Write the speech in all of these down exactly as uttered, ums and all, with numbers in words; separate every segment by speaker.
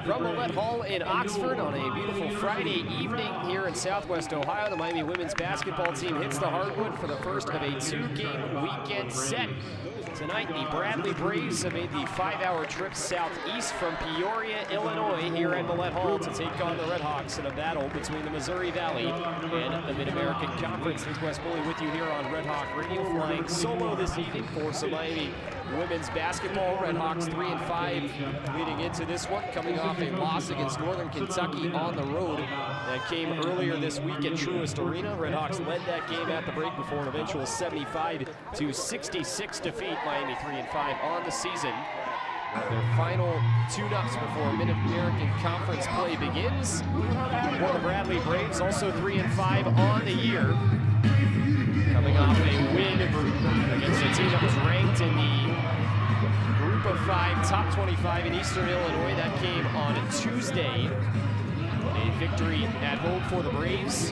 Speaker 1: From Millett Hall in Oxford on a beautiful Friday evening here in Southwest Ohio, the Miami women's basketball team hits the hardwood for the first of a two-game weekend set. Tonight, the Bradley Braves have made the five-hour trip southeast from Peoria, Illinois, here at Millett Hall to take on the RedHawks in a battle between the Missouri Valley and the Mid-American Conference. There's Wes Poley with you here on RedHawk Radio, flying solo this evening for some Miami women's basketball. RedHawks three and five leading into this one, coming off a loss against Northern Kentucky on the road that came earlier this week at Truist Arena. RedHawks led that game at the break before an eventual seventy-five to sixty-six defeat. Miami three and five on the season. Their final tune-ups before Mid-American Conference play begins. For the Bradley Braves, also three and five on the year, coming off a win against a team that was ranked in the group of five, top twenty-five in Eastern Illinois. That came on Tuesday. A victory at home for the Braves.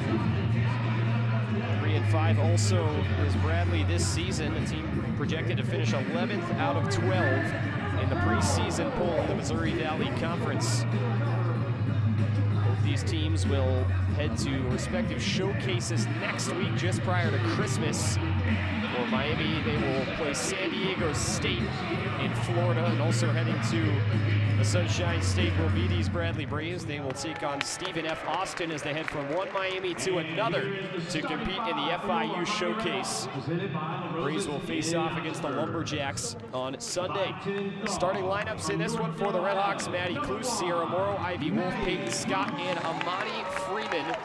Speaker 1: Three and five also is Bradley this season. A team projected to finish eleventh out of twelve in the preseason poll in the Missouri Valley Conference. Both these teams will head to respective showcases next week, just prior to Christmas. For Miami, they will play San Diego State in Florida, and also heading to the Sunshine State will be these Bradley Braves. They will take on Stephen F. Austin as they head from one Miami to another to compete in the F I U Showcase. Braves will face off against the Lumberjacks on Sunday. Starting lineups in this one for the RedHawks: Maddie Cluse, Sierra Morrow, Ivy Wolf, Peyton Scott, and Amani Freeman.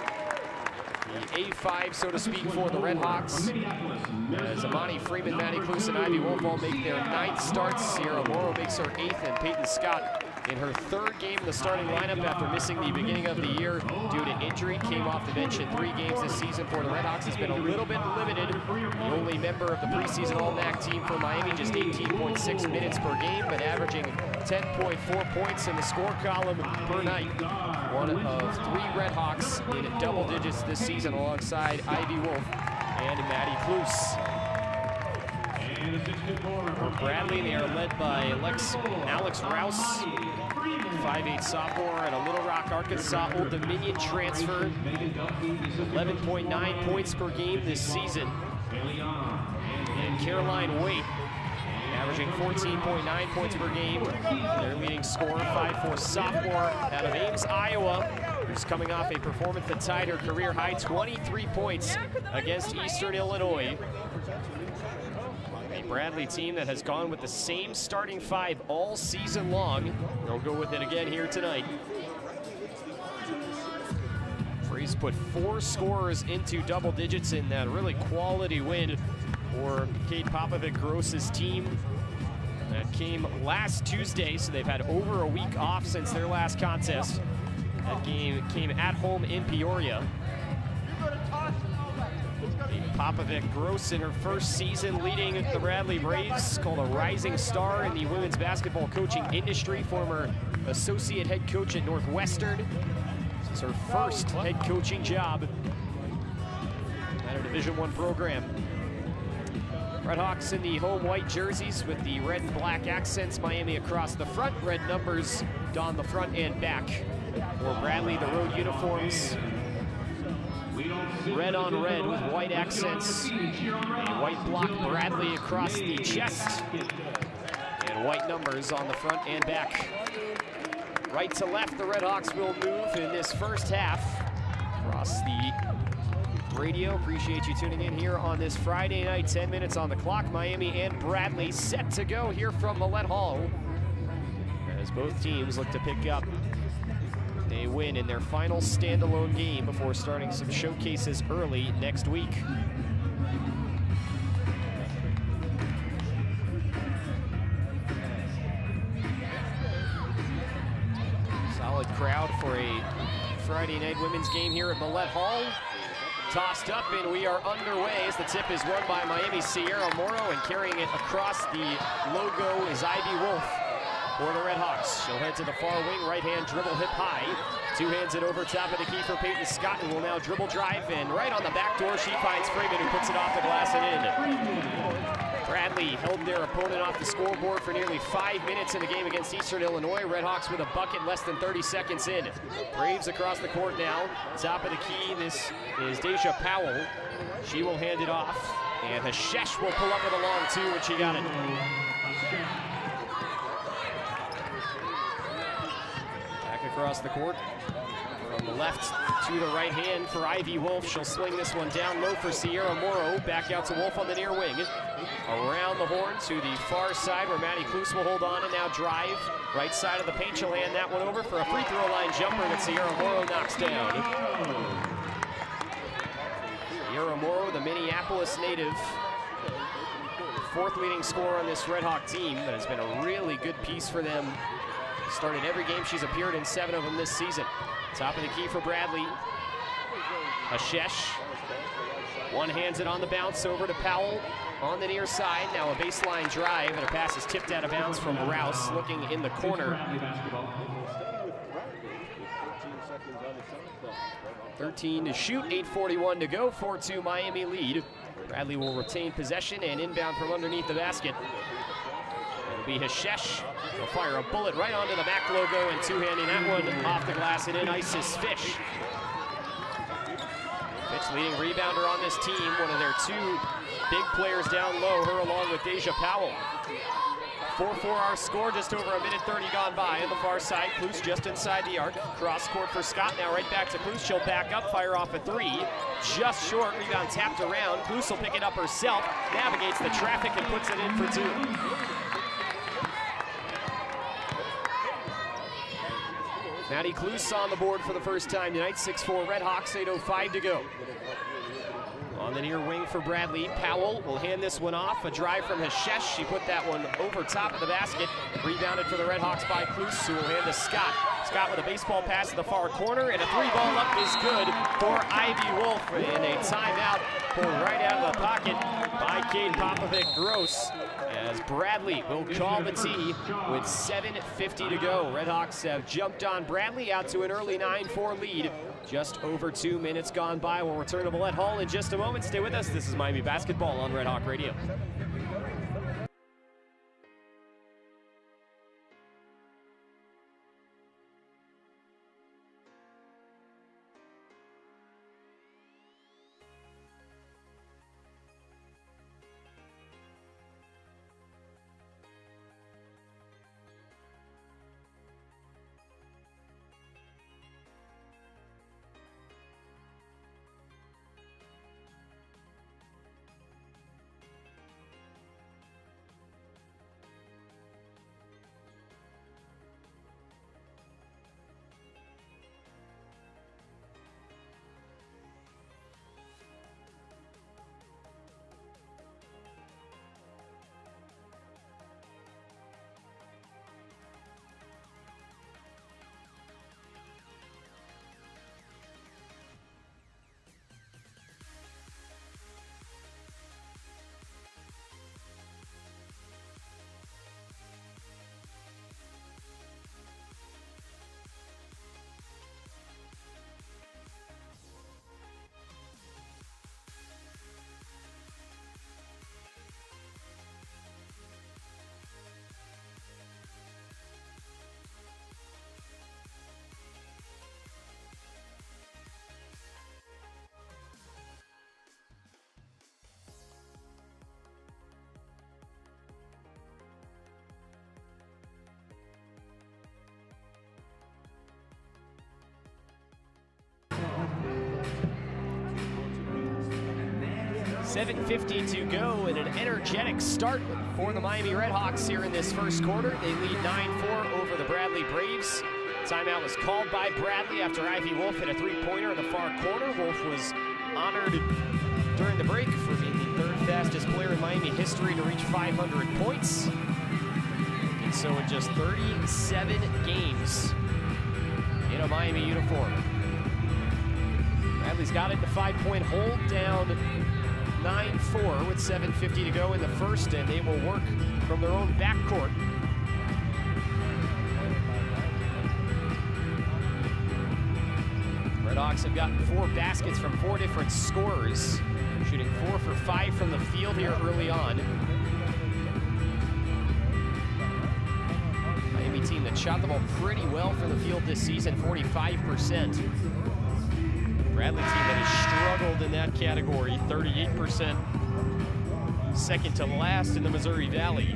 Speaker 1: The A five, so to speak, for the RedHawks, as Amani Freeman, Maddie Cluse, and Ivy Wolf all make their ninth starts. Sierra Morrow makes her eighth, and Peyton Scott in her third game in the starting lineup after missing the beginning of the year due to injury. Came off the bench in three games this season for the RedHawks. Has been a little bit limited. The only member of the preseason All-M A C team for Miami, just eighteen point six minutes per game, but averaging ten point four points in the score column per night. One of three RedHawks in double digits this season, alongside Ivy Wolf and Maddie Cluse. For Bradley, they are led by Alex, Alex Rouse, five eight sophomore and a Little Rock, Arkansas Old Dominion transfer. eleven point nine points per game this season. And Caroline Waite, averaging fourteen point nine points per game. Their leading scorer, five four sophomore out of Ames, Iowa, who's coming off a performance that tied her career high, twenty-three points against Eastern Illinois. A Bradley team that has gone with the same starting five all season long. They'll go with it again here tonight. Braves put four scorers into double digits in that really quality win for Kate Popovic-Gross's team. That came last Tuesday, so they've had over a week off since their last contest. That game came at home in Peoria. Popovic-Gross in her first season leading the Bradley Braves, called a rising star in the women's basketball coaching industry, former associate head coach at Northwestern. This is her first head coaching job at a Division One program. RedHawks in the home white jerseys with the red and black accents, Miami across the front, red numbers on the front and back. For Bradley, the road uniforms, red on red with white accents, a white block Bradley across the chest, and white numbers on the front and back. Right to left, the RedHawks will move in this first half. Across the radio, appreciate you tuning in here on this Friday night. ten minutes on the clock. Miami and Bradley set to go here from Millett Hall, as both teams look to pick up a win in their final standalone game before starting some showcases early next week. Solid crowd for a Friday night women's game here at Millett Hall. Tossed up, and we are underway as the tip is won by Miami's Sierra Morrow, and carrying it across the logo is Ivy Wolf for the RedHawks. She'll head to the far wing, right hand dribble hip high. Two hands it over top of the key for Peyton Scott, who will now dribble drive, and right on the back door she finds Freeman, who puts it off the glass and in. Bradley Bradley held their opponent off the scoreboard for nearly five minutes in the game against Eastern Illinois. RedHawks with a bucket less than thirty seconds in. Braves across the court now. Top of the key, this is Deja Powell. She will hand it off, and Hashesh will pull up with a long two when she got it. Back across the court. From the left to the right hand for Ivy Wolf. She'll swing this one down low for Sierra Morrow. Back out to Wolf on the near wing. Around the horn to the far side where Maddie Kloos will hold on and now drive. Right side of the paint, she'll hand that one over for a free throw line jumper that Sierra Morrow knocks down. Sierra Morrow, the Minneapolis native, fourth leading scorer on this RedHawk team. That has been a really good piece for them. Started every game she's appeared in, seven of them this season. Top of the key for Bradley. Hashesh. One hands it on the bounce over to Powell on the near side. Now a baseline drive, and a pass is tipped out of bounds from Rouse, looking in the corner. thirteen to shoot, eight forty-one to go, four two Miami lead. Bradley will retain possession and inbound from underneath the basket. It'll be Hashesh. He'll fire a bullet right onto the Mac logo and two-handing that one off the glass and in ices Fish. Fish leading rebounder on this team, one of their two big players down low, her along with Deja Powell. four four our score, just over a minute thirty gone by. On the far side, Kloos just inside the arc. Cross court for Scott, now right back to Kloos. She'll back up, fire off a three. Just short, rebound tapped around. Kloos will pick it up herself, navigates the traffic and puts it in for two. Maddie Kloos on the board for the first time tonight. six four RedHawks, eight oh five to go. On the near wing for Bradley, Powell will hand this one off. A drive from Hashesh. She put that one over top of the basket. Rebounded for the RedHawks by Kloos, who will hand to Scott. Scott with a baseball pass to the far corner, and a three ball up is good for Ivy Wolf. And a timeout pulled right out of the pocket by Kate Popovic-Gross, as Bradley will call the tee with seven fifty to go. RedHawks have jumped on Bradley out to an early nine four lead. Just over two minutes gone by. We'll return to Millett Hall in just a moment. Stay with us. This is Miami Basketball on RedHawk Radio. seven fifty to go and an energetic start for the Miami RedHawks here in this first quarter. They lead nine four over the Bradley Braves. Timeout was called by Bradley after Ivy Wolf hit a three-pointer in the far corner. Wolf was honored during the break for being the third fastest player in Miami history to reach five hundred points. And so in just thirty-seven games in a Miami uniform. Bradley's got it to five-point hold, down nine four with seven fifty to go in the first, and they will work from their own backcourt. RedHawks have gotten four baskets from four different scorers, shooting four for five from the field here early on. Bradley team that shot the ball pretty well from the field this season, forty-five percent. Bradley team that has struggled in that category, thirty-eight percent. Second to last in the Missouri Valley.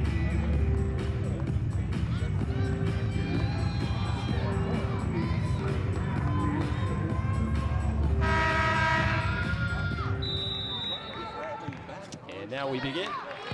Speaker 1: And now we begin.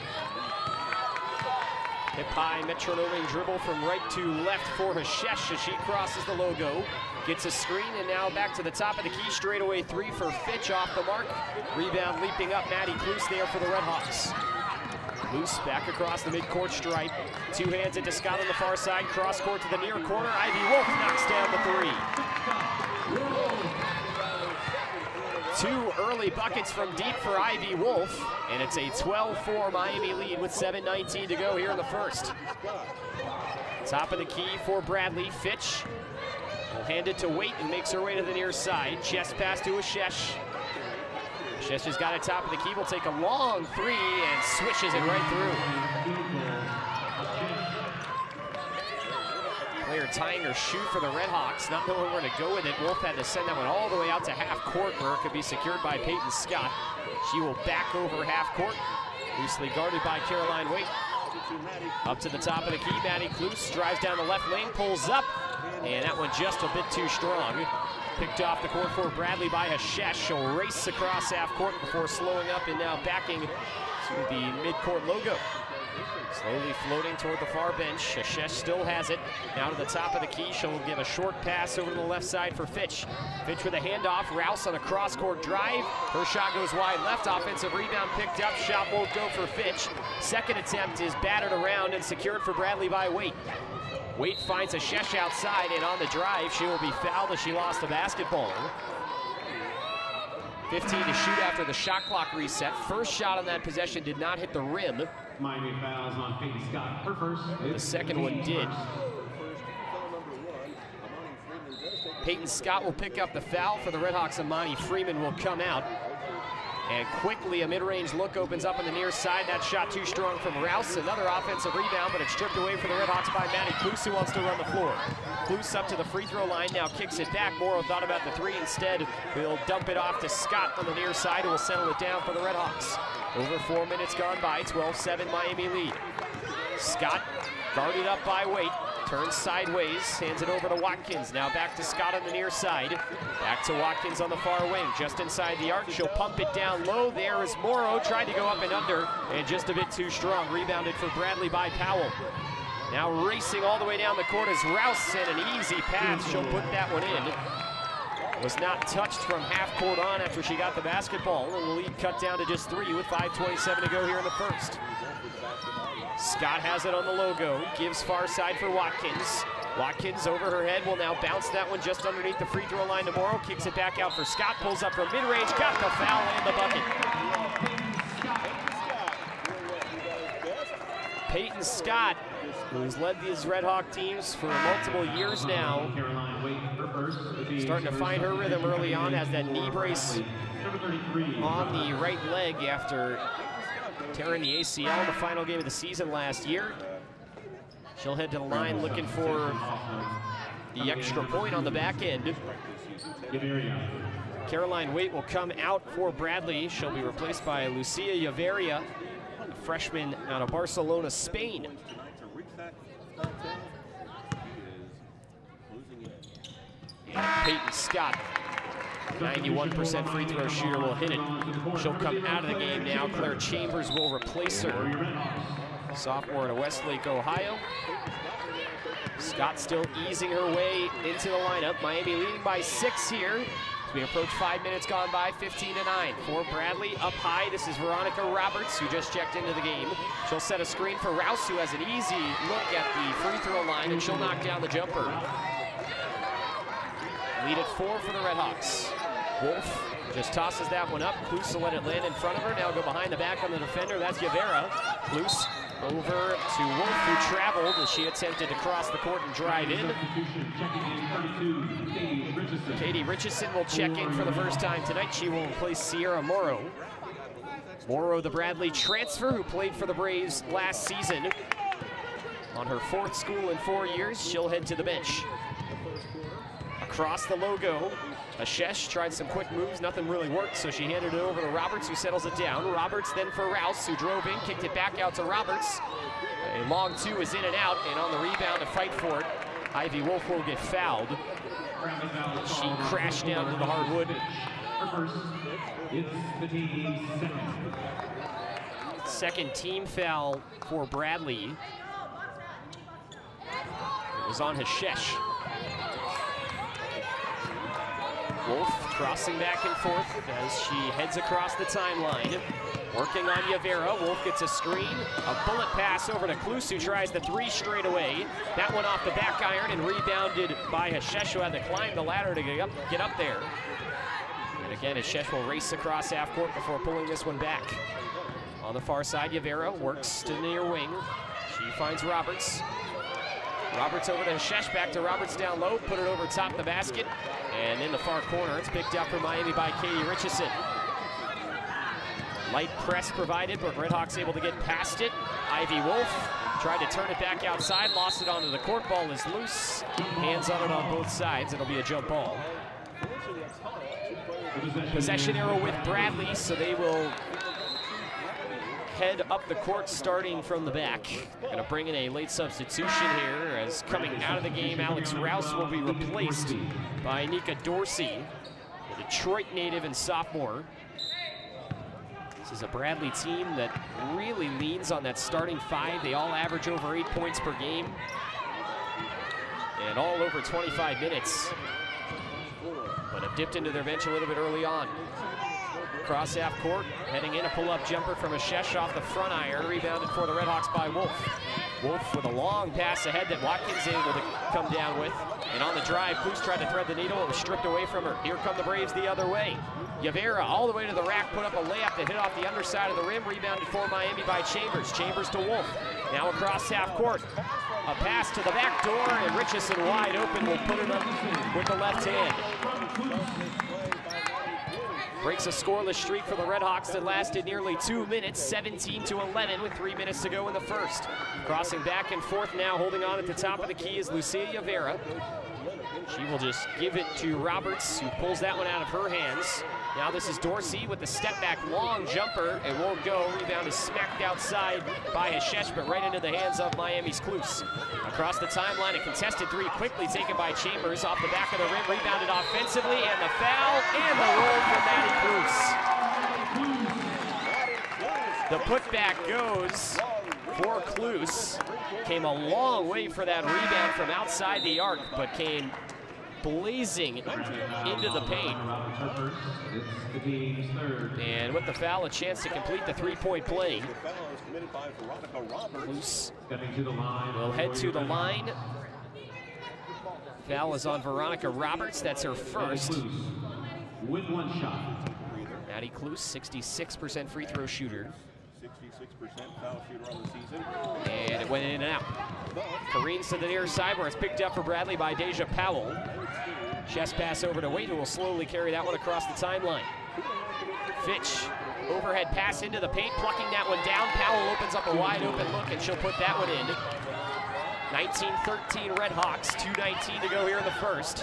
Speaker 1: Hip high metronoming dribble from right to left for Hashesh as she crosses the logo. Gets a screen and now back to the top of the key. Straightaway three for Fitch, off the mark. Rebound leaping up, Maddie Kloos there for the RedHawks. Kloos back across the midcourt stripe. Two hands into Scott on the far side. Cross court to the near corner. Ivy Wolf knocks down the three. Two early buckets from deep for Ivy Wolf, and it's a twelve four Miami lead with seven nineteen to go here in the first. Top of the key for Bradley. Fitch will hand it to Waite and makes her way to the near side. Chest pass to Hashesh. Hashesh has got it top of the key, will take a long three and swishes it right through. Player tying her shoe for the RedHawks, not knowing where to go with it. Wolf had to send that one all the way out to half court where it could be secured by Peyton Scott. She will back over half court, loosely guarded by Caroline Waite. Up to the top of the key, Maddie Kloos drives down the left lane, pulls up, and that one just a bit too strong. Picked off the court for Bradley by Hashesh. She'll race across half court before slowing up and now backing to the midcourt logo. Slowly floating toward the far bench. Hashesh still has it. Now to the top of the key. She'll give a short pass over to the left side for Fitch. Fitch with a handoff. Rouse on a cross-court drive. Her shot goes wide left. Offensive rebound picked up. Shot won't go for Fitch. Second attempt is battered around and secured for Bradley by Waite. Waite finds Hashesh outside, and on the drive, she will be fouled as she lost the basketball. fifteen to shoot after the shot clock reset. First shot on that possession did not hit the rim.
Speaker 2: Miami fouls on Peyton Scott. Her first.
Speaker 1: The second one did. Peyton Scott will pick up the foul for the RedHawks. Amani Freeman will come out. And quickly a mid-range look opens up on the near side. That shot too strong from Rouse. Another offensive rebound, but it's stripped away for the RedHawks by Maddie Kloos, who wants to run the floor. Kloos up to the free throw line, now kicks it back. Morrow thought about the three instead. He'll dump it off to Scott on the near side, who will settle it down for the RedHawks. Over four minutes gone by, twelve seven Miami lead. Scott guarded up by Waite. Turns sideways, hands it over to Watkins. Now back to Scott on the near side. Back to Watkins on the far wing, just inside the arc. She'll pump it down low. There is Morrow, tried to go up and under, and just a bit too strong. Rebounded for Bradley by Powell. Now racing all the way down the court is Rouse, and an easy pass. She'll put that one in. Was not touched from half court on after she got the basketball, and the lead cut down to just three with five twenty-seven to go here in the first. Scott has it on the logo, gives far side for Watkins. Watkins over her head will now bounce that one just underneath the free throw line to Morrow, kicks it back out for Scott, pulls up from mid-range, got the foul and the bucket. Peyton Scott, who's led these RedHawk teams for multiple years now, starting to find her rhythm early on, has that knee brace on the right leg after tearing the A C L in the final game of the season last year. She'll head to the line looking for the extra point on the back end. Caroline Waite will come out for Bradley. She'll be replaced by Lucia Yaveria, a freshman out of Barcelona, Spain. And Peyton Scott, ninety-one percent free throw shooter, will hit it. She'll come out of the game now. Claire Chambers will replace her. Sophomore out of Westlake, Ohio. Scott still easing her way into the lineup. Miami leading by six here. As we approach five minutes gone by, fifteen to nine. For Bradley, up high, this is Veronica Roberts, who just checked into the game. She'll set a screen for Rouse, who has an easy look at the free throw line, and she'll knock down the jumper. Lead at four for the RedHawks. Wolf just tosses that one up. Kloos will let it land in front of her. Now go behind the back on the defender. That's Yavera. Kloos over to Wolf, who traveled as she attempted to cross the court and drive in. Katie Richardson will check in for the first time tonight. She will replace Sierra Morrow. Morrow, the Bradley transfer, who played for the Braves last season. On her fourth school in four years, she'll head to the bench. Across the logo, Ashesh tried some quick moves, nothing really worked, so she handed it over to Roberts, who settles it down. Roberts then for Rouse, who drove in, kicked it back out to Roberts. A long two is in and out, and on the rebound to fight for it, Ivy Wolf will get fouled. She crashed down to the hardwood. Second team foul for Bradley. It was on Hashesh. Wolf crossing back and forth as she heads across the timeline. Working on Yavera, Wolf gets a screen, a bullet pass over to Klus, who tries the three straight away. That one off the back iron and rebounded by Hashesh, who had to climb the ladder to get up, get up there. And again, Hashesh will race across half court before pulling this one back. On the far side, Yavera works to the near wing. She finds Roberts. Roberts over to Hashesh, back to Roberts down low, put it over top the basket. And in the far corner, it's picked up for Miami by Katie Richardson. Light press provided, but RedHawks able to get past it. Ivy Wolf tried to turn it back outside, lost it onto the court. Ball is loose. Hands on it on both sides. It'll be a jump ball. Possession arrow with Bradley, so they will head up the court starting from the back. Gonna bring in a late substitution here, as coming out of the game, Alex Rouse will be replaced by Nika Dorsey, a Detroit native and sophomore. This is a Bradley team that really leans on that starting five. They all average over eight points per game and all over twenty-five minutes, but have dipped into their bench a little bit early on. Cross half court, heading in, a pull-up jumper from Ashesh off the front iron, rebounded for the RedHawks by Wolf. Wolf with a long pass ahead that Watkins able to come down with. And on the drive, Klus tried to thread the needle. It was stripped away from her. Here come the Braves the other way. Yavera all the way to the rack, put up a layup that hit off the underside of the rim, rebounded for Miami by Chambers. Chambers to Wolf. Now across half court. A pass to the back door, and Richardson wide open will put it up with the left hand. Breaks a scoreless streak for the RedHawks that lasted nearly two minutes, seventeen to eleven, with three minutes to go in the first. Crossing back and forth now, holding on at the top of the key is Lucia Yavera. She will just give it to Roberts, who pulls that one out of her hands. Now this is Dorsey with the step back long jumper. It won't go. Rebound is smacked outside by Hashesh, but right into the hands of Miami's Klus. Across the timeline, a contested three quickly taken by Chambers off the back of the rim, rebounded offensively, and the foul and the roll from Maddie Klus. The putback goes for Klus. Came a long way for that rebound from outside the arc, but came blazing into the paint. And with the foul, a chance to complete the three-point play. Klus will head to the line. Foul is on Veronica Roberts. That's her first.
Speaker 2: With one shot.
Speaker 1: Maddie Klus, sixty-six percent free throw shooter.
Speaker 3: sixty-six percent foul shooter on the season.
Speaker 1: And it went in and out. Careens to the near side where it's picked up for Bradley by Deja Powell. Chest pass over to Wade, who will slowly carry that one across the timeline. Fitch, overhead pass into the paint, plucking that one down. Powell opens up a wide open look, and she'll put that one in. nineteen thirteen RedHawks, two nineteen to go here in the first.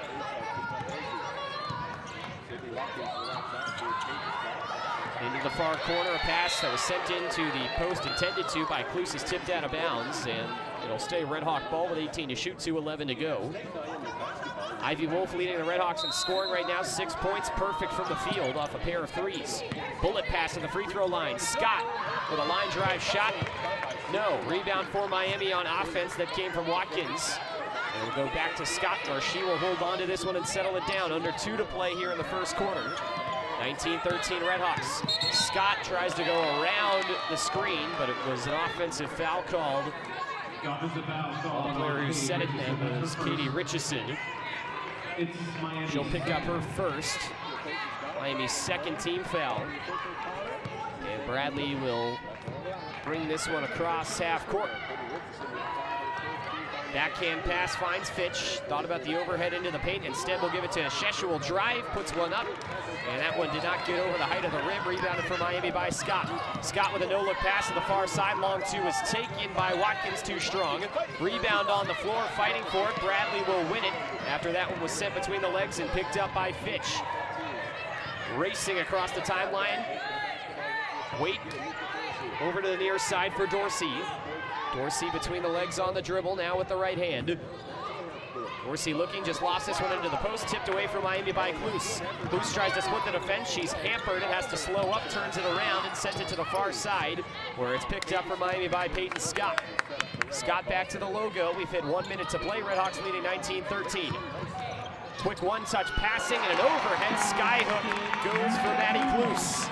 Speaker 1: Into the far corner, a pass that was sent into the post, intended to by Klus, is tipped out of bounds, and it'll stay RedHawk ball with eighteen to shoot, two eleven to go. Ivy Wolf leading the RedHawks in scoring right now, six points, perfect from the field off a pair of threes. Bullet pass to the free throw line. Scott with a line drive shot. No, rebound for Miami on offense that came from Watkins. And we'll go back to Scott, where she will hold on to this one and settle it down. Under two to play here in the first quarter. nineteen thirteen RedHawks. Scott tries to go around the screen, but it was an offensive foul called. Well, the player who set it then was Katie Richardson. She'll pick up her first. Miami's second team foul. And Bradley will bring this one across half court. Backhand pass finds Fitch. Thought about the overhead into the paint. Instead, we'll give it to Shesh, who will drive, puts one up. And that one did not get over the height of the rim. Rebounded for Miami by Scott. Scott with a no-look pass to the far side. Long two is taken by Watkins, too strong. Rebound on the floor, fighting for it. Bradley will win it after that one was sent between the legs and picked up by Fitch. Racing across the timeline. Wait over to the near side for Dorsey. Dorsey between the legs on the dribble now with the right hand. Dorsey looking, just lost this one into the post, tipped away from Miami by Klus. Klus tries to split the defense, she's hampered and has to slow up, turns it around and sends it to the far side, where it's picked up for Miami by Peyton Scott. Scott back to the logo, we've hit one minute to play, RedHawks leading nineteen thirteen. Quick one-touch passing and an overhead skyhook goes for Maddie Klus.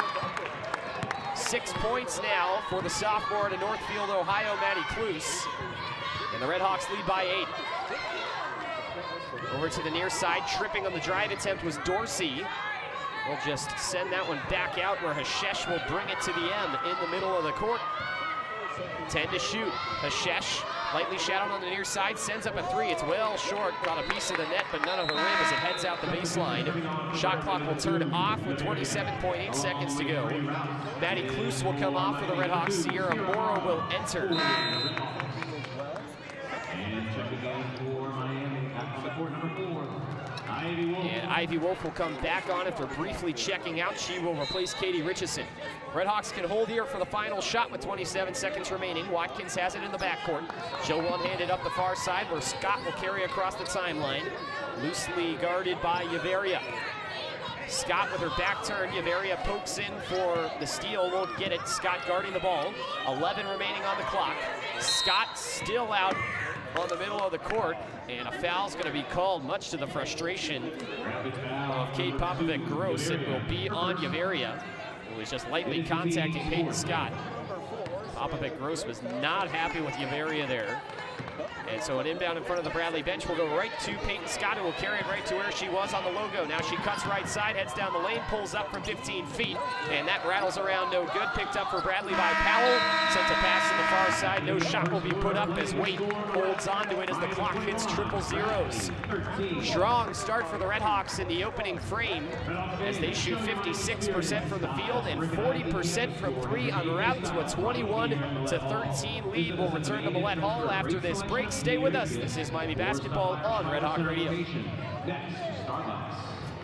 Speaker 1: Six points now for the sophomore to Northfield, Ohio, Maddie Klus. And the RedHawks lead by eight. Over to the near side, tripping on the drive attempt was Dorsey. We'll just send that one back out where Hashesh will bring it to the M in the middle of the court. ten to shoot. Hashesh, lightly shadowed on the near side, sends up a three. It's well short, got a piece of the net, but none of the rim as it heads out the baseline. Shot clock will turn off with twenty-seven point eight seconds to go. Maddie Klus will come off for the RedHawks. Sierra Morrow will enter. And Ivy Wolf will come back on after briefly checking out. She will replace Katie Richardson. RedHawks can hold here for the final shot with twenty-seven seconds remaining. Watkins has it in the backcourt. She'll one-hand it up the far side where Scott will carry across the timeline. Loosely guarded by Yaveria. Scott with her back turned. Yaveria pokes in for the steal, won't get it. Scott guarding the ball. eleven remaining on the clock. Scott still out on the middle of the court, and a foul's going to be called, much to the frustration of Kate Popovic-Gross. It will be on Yaveria, who was just lightly contacting Peyton Scott. Popovic-Gross was not happy with Yaveria there. And so an inbound in front of the Bradley bench will go right to Peyton Scott, who will carry it right to where she was on the logo. Now she cuts right side, heads down the lane, pulls up from fifteen feet, and that rattles around no good. Picked up for Bradley by Powell. Sent a pass to the far side. No shot will be put up as Waite holds on to it as the clock hits triple zeros. Strong start for the RedHawks in the opening frame as they shoot fifty-six percent from the field and forty percent from three en route to a twenty-one to thirteen lead. We'll return to Millett Hall after this break. Stay with us. This is Miami Basketball on RedHawk Radio.
Speaker 2: Next, Starbucks.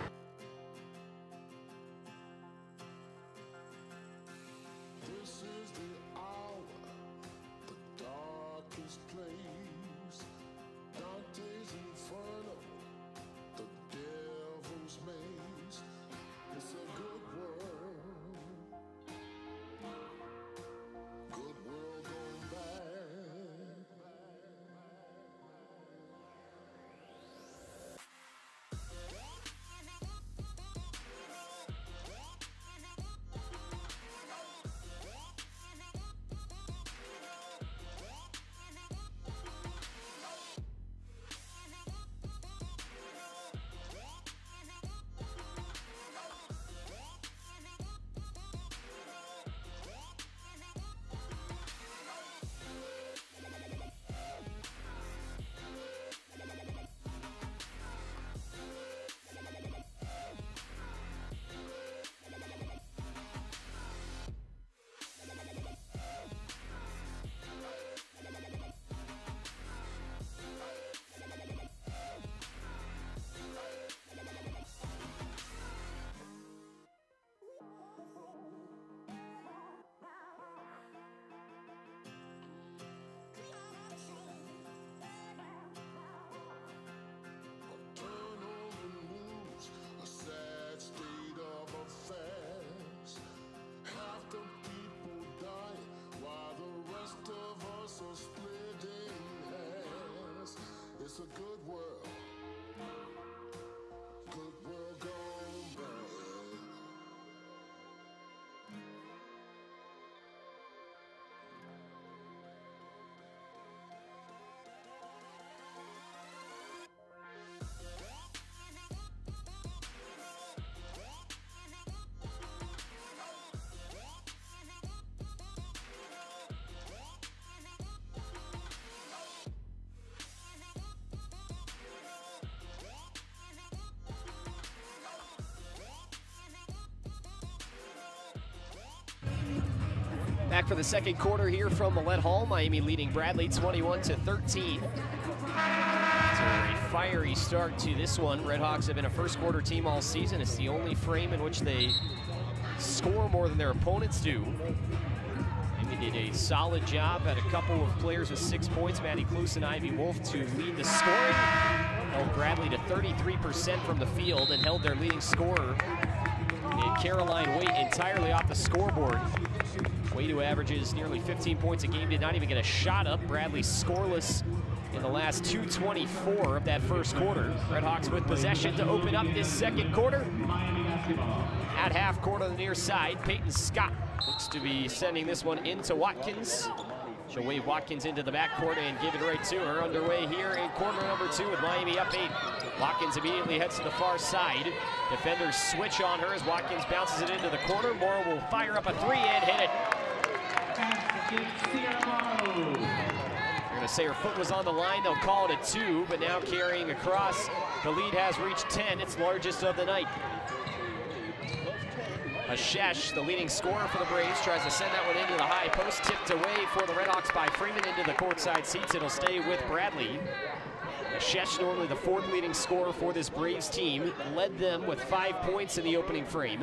Speaker 4: This is the hour, the darkest place. Dante's Inferno, the devil's maze. It's a good world, good world going bad. It's a good world, good world going bad.
Speaker 1: Back for the second quarter here from Millett Hall. Miami leading Bradley twenty-one to thirteen. After a fiery start to this one, RedHawks have been a first quarter team all season. It's the only frame in which they score more than their opponents do. Miami did a solid job, had a couple of players with six points, Maddie Klus and Ivy Wolf, to lead the scoring. Held Bradley to thirty-three percent from the field and held their leading scorer in Caroline Waite entirely off the scoreboard. Waite, who averages nearly fifteen points a game, did not even get a shot up. Bradley scoreless in the last two twenty-four of that first quarter. RedHawks with possession to open up this second quarter. At half court on the near side, Peyton Scott looks to be sending this one into Watkins. She'll wave Watkins into the backcourt and give it right to her. Underway here in quarter number two with Miami up eight. Watkins immediately heads to the far side. Defenders switch on her as Watkins bounces it into the corner. Morrow will fire up a three and hit it. They're gonna say her foot was on the line. They'll call it a two, but now carrying across. The lead has reached ten, its largest of the night. Ashesh, the leading scorer for the Braves, tries to send that one into the high post, tipped away for the RedHawks by Freeman into the courtside seats. It'll stay with Bradley. Ashesh, normally the fourth leading scorer for this Braves team, led them with five points in the opening frame.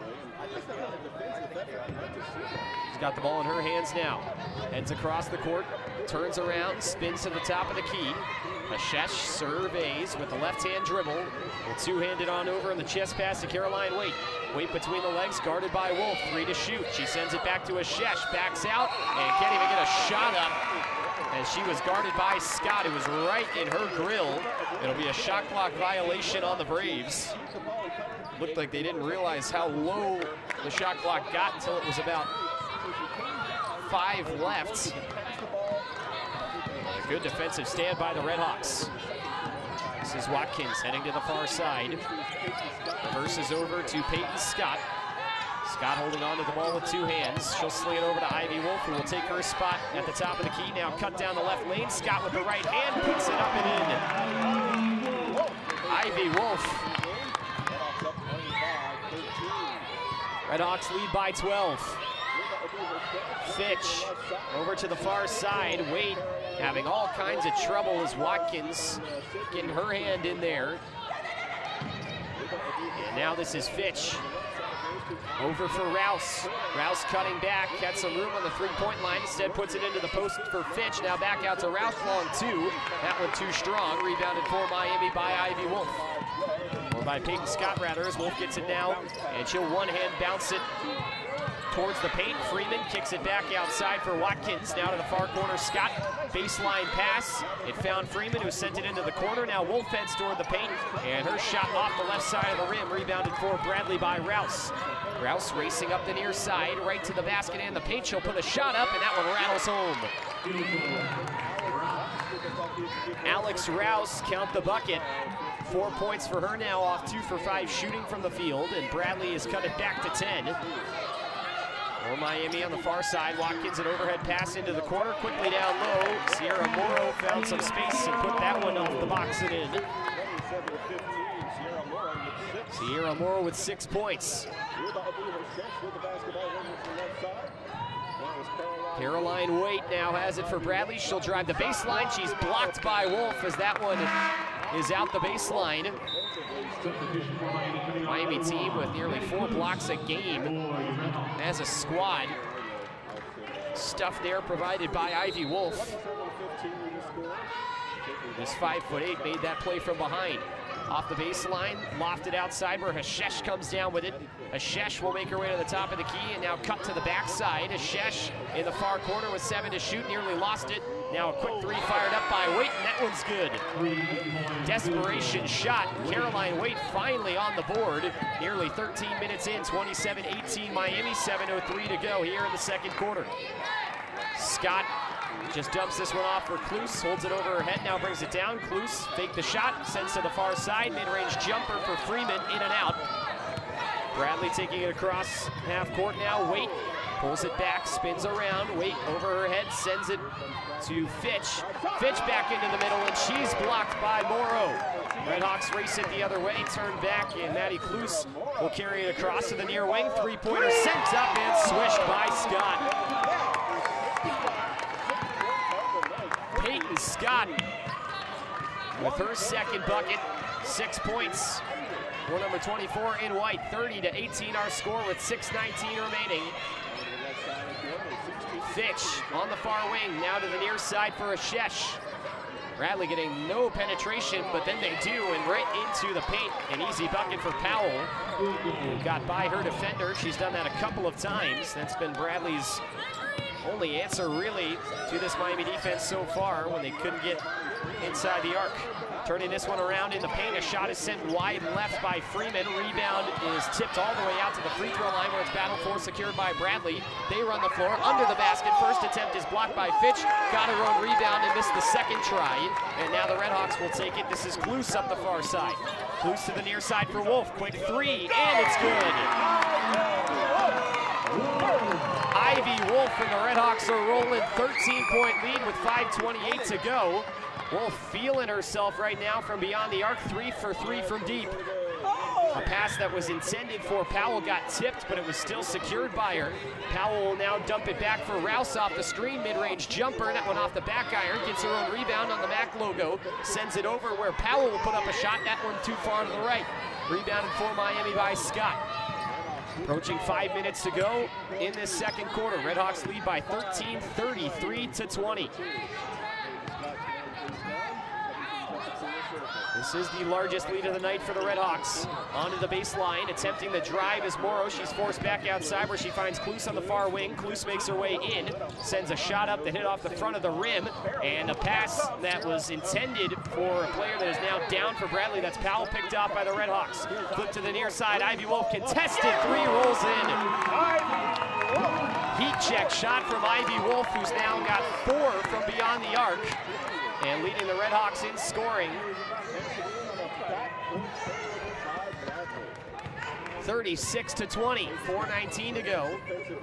Speaker 1: She's got the ball in her hands now. Heads across the court, turns around, spins to the top of the key. Ashesh surveys with the left-hand dribble. Will two-hand it on over in the chest pass to Caroline Waite. Waite between the legs, guarded by Wolf. Three to shoot. She sends it back to Ashesh. Backs out and can't even get a shot up as she was guarded by Scott. It was right in her grill. It'll be a shot clock violation on the Braves. Looked like they didn't realize how low the shot clock got until it was about five left. A good defensive stand by the RedHawks. This is Watkins heading to the far side. Reverses over to Peyton Scott. Scott holding on to the ball with two hands. She'll sling it over to Ivy Wolf, who will take her spot at the top of the key. Now cut down the left lane. Scott with the right hand puts it up and in. Ivy Wolf. RedHawks lead by twelve. Fitch over to the far side. Waite having all kinds of trouble as Watkins getting her hand in there. And now this is Fitch. Over for Rouse. Rouse cutting back, had some room on the three-point line, instead puts it into the post for Fitch. Now back out to Rouse, long two. That one too strong, rebounded for Miami by Ivy Wolf. Or by Peyton Scott rather, as Wolf gets it now, and she'll one-hand bounce it towards the paint. Freeman kicks it back outside for Watkins. Now to the far corner, Scott. Baseline pass. It found Freeman, who sent it into the corner. Now Wolf heads toward the paint, and her shot off the left side of the rim, rebounded for Bradley by Rouse. Rouse racing up the near side, right to the basket and the paint. She'll put a shot up, and that one rattles home. Alex Rouse, count the bucket. Four points for her now, off two for five shooting from the field, and Bradley has cut it back to ten. For Miami on the far side, Watkins an overhead pass into the corner, quickly down low. Sierra Morrow found some space and put that one off the box and in. Sierra Morrow with six points. Caroline Waite now has it for Bradley. She'll drive the baseline. She's blocked by Wolf as that one is out the baseline. Miami team with nearly four blocks a game as a squad. Stuff there provided by Ivy Wolf. This five foot eight made that play from behind. Off the baseline, lofted outside where Ashesh comes down with it. Ashesh will make her way to the top of the key and now cut to the backside. Ashesh in the far corner with seven to shoot, nearly lost it. Now a quick three fired up by Waite, and that one's good. Desperation shot. Caroline Waite finally on the board. Nearly thirteen minutes in, twenty-seven eighteen Miami, seven oh three to go here in the second quarter. Scott just dumps this one off for Klus, holds it over her head, now brings it down. Klus fake the shot, sends to the far side, mid-range jumper for Freeman, in and out. Bradley taking it across half court now. Waite pulls it back, spins around. Waite over her head, sends it to Fitch. Fitch back into the middle, and she's blocked by Morrow. RedHawks race it the other way, turn back, and Maddie Klus will carry it across to the near wing. Three-pointer sent up and swished by Scott. is Scott with her second bucket, six points. For number twenty-four in white, thirty to eighteen our score with six nineteen remaining. Fitch on the far wing, now to the near side for Ashesh. Bradley getting no penetration, but then they do, and right into the paint. An easy bucket for Powell, who got by her defender. She's done that a couple of times. That's been Bradley's only answer, really, to this Miami defense so far when they couldn't get inside the arc. Turning this one around in the paint, a shot is sent wide left by Freeman. Rebound is tipped all the way out to the free throw line where it's battled for, secured by Bradley. They run the floor under the basket. First attempt is blocked by Fitch. Got her own rebound and missed the second try. And now the RedHawks will take it. This is Kloos up the far side. Kloos to the near side for Wolf. Quick three, and it's good. Ivy Wolf and the RedHawks are rolling. thirteen point lead with five twenty-eight to go. Wolf feeling herself right now from beyond the arc, three for three from deep. A pass that was intended for Powell got tipped, but it was still secured by her. Powell will now dump it back for Rouse off the screen, mid-range jumper. That one off the back iron, gets her own rebound on the Mac logo, sends it over where Powell will put up a shot. That one too far to the right. Rebounded for Miami by Scott. Approaching five minutes to go in this second quarter. RedHawks lead by thirteen, thirty-three to twenty. This is the largest lead of the night for the RedHawks. Onto the baseline, attempting the drive is Morrow. She's forced back outside where she finds Kloos on the far wing. Kloos makes her way in, sends a shot up that hit off the front of the rim, and a pass that was intended for a player that is now down for Bradley. That's Powell picked up by the RedHawks. Flip to the near side, Ivy Wolf contested, three rolls in. Heat check shot from Ivy Wolf, who's now got four from beyond the arc, and leading the RedHawks in scoring. thirty-six to twenty, four nineteen to go.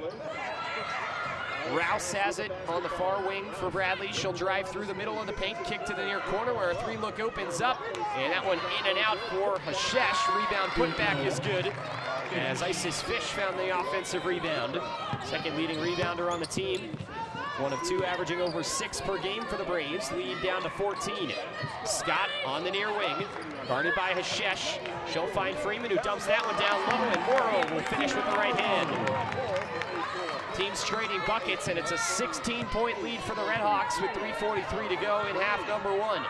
Speaker 1: Rouse has it on the far wing for Bradley. She'll drive through the middle of the paint, kick to the near corner where a three look opens up, and that one in and out for Hashesh. Rebound putback is good, as Isis Fish found the offensive rebound. Second leading rebounder on the team. One of two, averaging over six per game for the Braves. Lead down to fourteen. Scott on the near wing, guarded by Hashesh. She'll find Freeman, who dumps that one down low, and Morrow will finish with the right hand. Teams trading buckets, and it's a sixteen point lead for the RedHawks with three forty-three to go in half number one.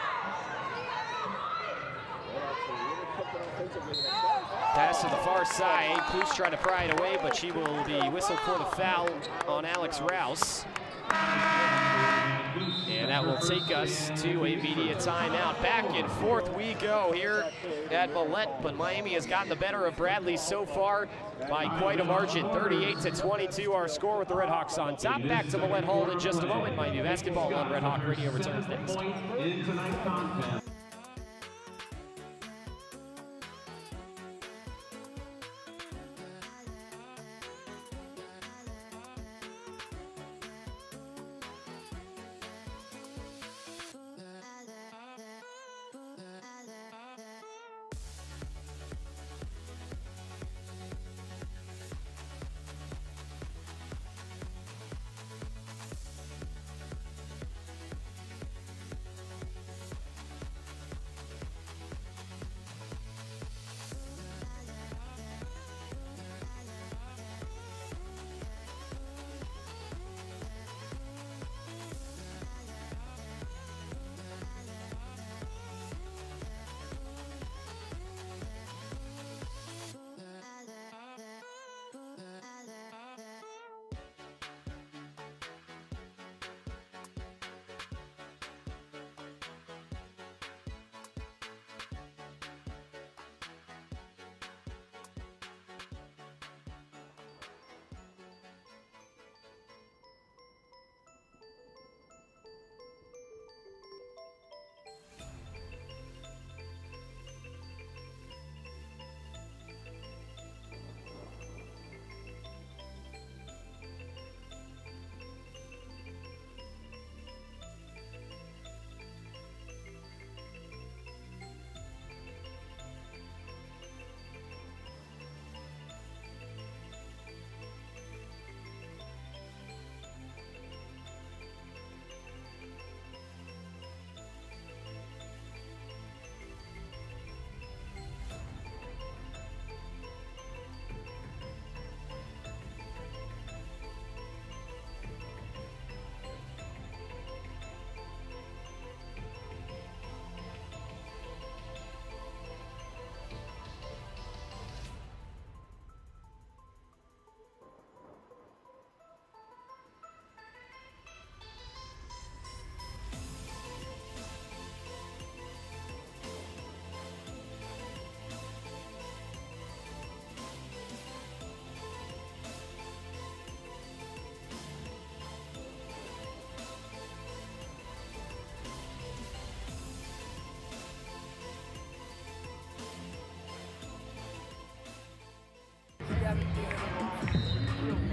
Speaker 1: Pass to the far side. Kloos trying to pry it away, but she will be whistled for the foul on Alex Rouse. And that will take us to a media timeout. Back and forth we go here at Millett, but Miami has gotten the better of Bradley so far by quite a margin. thirty-eight to twenty-two our score with the RedHawks on top. Back to Millett Hall in just a moment. Miami basketball on Red Hawk Radio returns next.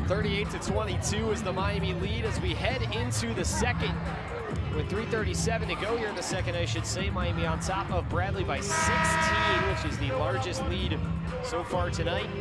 Speaker 1: thirty-eight to twenty-two is the Miami lead as we head into the second. With three thirty-seven to go here in the second, I should say, Miami on top of Bradley by sixteen, which is the largest lead so far tonight.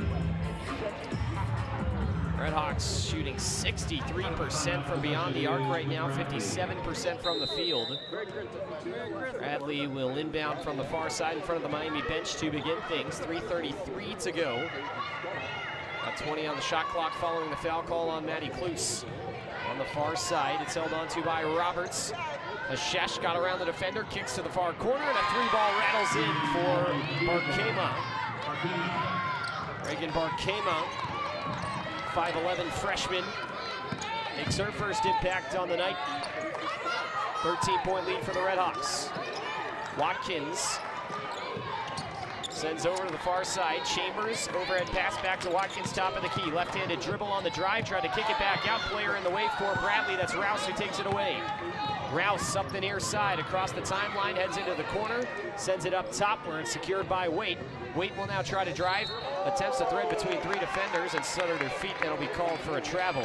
Speaker 1: RedHawks shooting sixty-three percent from beyond the arc right now, fifty-seven percent from the field. Bradley will inbound from the far side in front of the Miami bench to begin things. three thirty-three to go. Got twenty on the shot clock following the foul call on Matty Kloos. On the far side, it's held onto by Roberts. Ashesh got around the defender, kicks to the far corner, and a three ball rattles in for Barkema. Reagan Barkema, five eleven freshman, makes her first impact on the night. thirteen point lead for the RedHawks. Watkins sends over to the far side. Chambers, overhead pass back to Watkins, top of the key. Left-handed dribble on the drive, tried to kick it back out. Player in the way for Bradley, that's Rouse who takes it away. Rouse up the near side, across the timeline, heads into the corner, sends it up top where it's secured by Waite. Waite will now try to drive, attempts to thread between three defenders and stuttered her feet. That'll be called for a travel.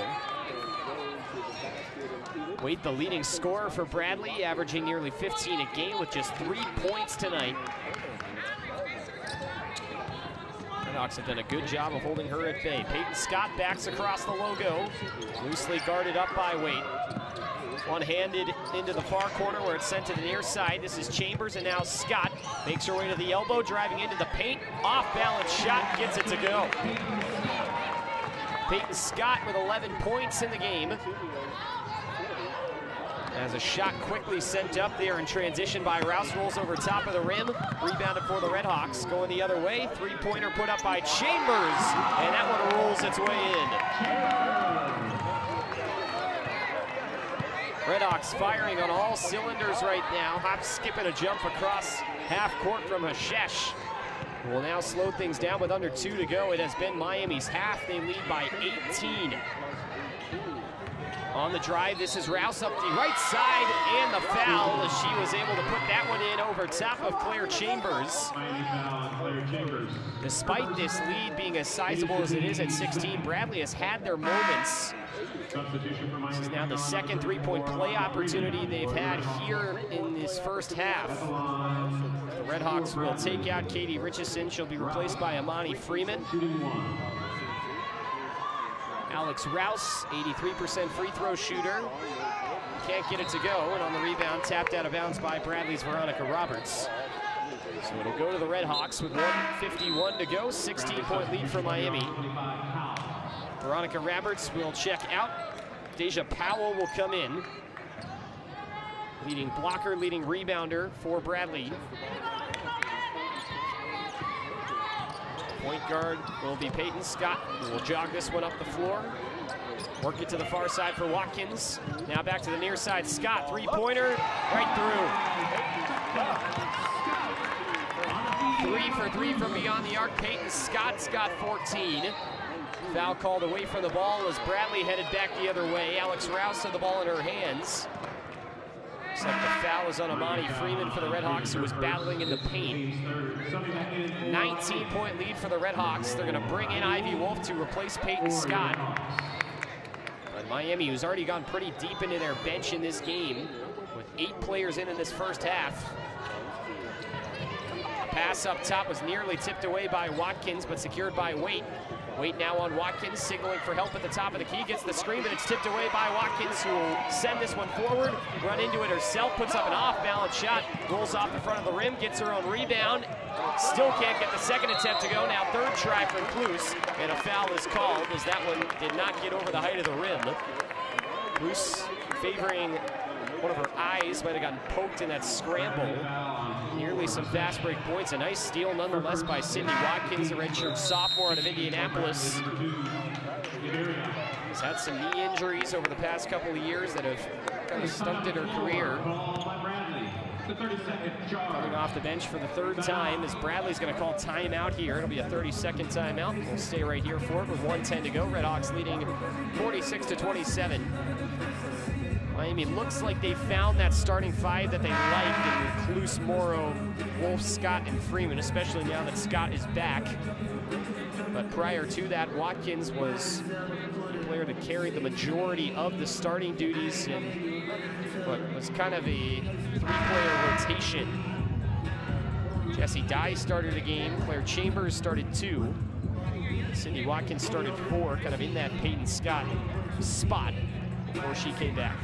Speaker 1: Waite, the leading scorer for Bradley, averaging nearly fifteen a game with just three points tonight. RedHawks have done a good job of holding her at bay. Peyton Scott backs across the logo, loosely guarded up by Waite. One-handed into the far corner where it's sent to the near side. This is Chambers, and now Scott makes her way to the elbow, driving into the paint. Off-balance shot, gets it to go. Peyton Scott with eleven points in the game. As a shot quickly sent up there in transition by Rouse, rolls over top of the rim, rebounded for the RedHawks. Going the other way, three-pointer put up by Chambers, and that one rolls its way in. RedHawks firing on all cylinders right now. Hop, skip, and a jump across half court from Hashesh. Will now slow things down with under two to go. It has been Miami's half. They lead by eighteen. On the drive, this is Rouse up the right side, and the foul as she was able to put that one in over top of Claire Chambers. Despite this lead being as sizable as it is at sixteen, Bradley has had their moments. This is now the second three-point play opportunity they've had here in this first half. The RedHawks will take out Katie Richardson. She'll be replaced by Amani Freeman. Alex Rouse, eighty-three percent free throw shooter. Can't get it to go, and on the rebound, tapped out of bounds by Bradley's Veronica Roberts. So it'll go to the RedHawks with one fifty-one to go, sixteen point lead for Miami. Veronica Roberts will check out. Deja Powell will come in. Leading blocker, leading rebounder for Bradley. Point guard will be Peyton Scott, who will jog this one up the floor. Work it to the far side for Watkins. Now back to the near side. Scott, three-pointer, right through. Three for three from beyond the arc. Peyton Scott's got fourteen. Foul called away from the ball as Bradley headed back the other way. Alex Rouse had the ball in her hands. Looks like the foul is on Amani Freeman for the RedHawks, who was battling in the paint. nineteen point lead for the RedHawks. They're going to bring in Ivy Wolf to replace Peyton Scott. But Miami, who's already gone pretty deep into their bench in this game, with eight players in in this first half. Pass up top was nearly tipped away by Watkins, but secured by Waite. Waite now on Watkins, signaling for help at the top of the key, gets the screen, but it's tipped away by Watkins, who will send this one forward, run into it herself, puts up an off-balance shot, rolls off the front of the rim, gets her own rebound, still can't get the second attempt to go. Now third try for Kloos, and a foul is called as that one did not get over the height of the rim. Kloos favoring one of her eyes, might have gotten poked in that scramble. Nearly some fast break points. A nice steal nonetheless by Sydney Watkins, a redshirt sophomore out of Indianapolis. Has had some knee injuries over the past couple of years that have kind of stunted her career. Coming off the bench for the third time as Bradley's going to call timeout here. It'll be a thirty second timeout. We'll stay right here for it with one ten to go. RedHawks leading forty-six to twenty-seven. Miami looks like they found that starting five that they like in Kloos, Morrow, Wolf, Scott, and Freeman, especially now that Scott is back. But prior to that, Watkins was player that carried the majority of the starting duties in what was kind of a three-player rotation. Jesse Dye started a game, Claire Chambers started two, Cindy Watkins started four, kind of in that Peyton Scott spot before she came back.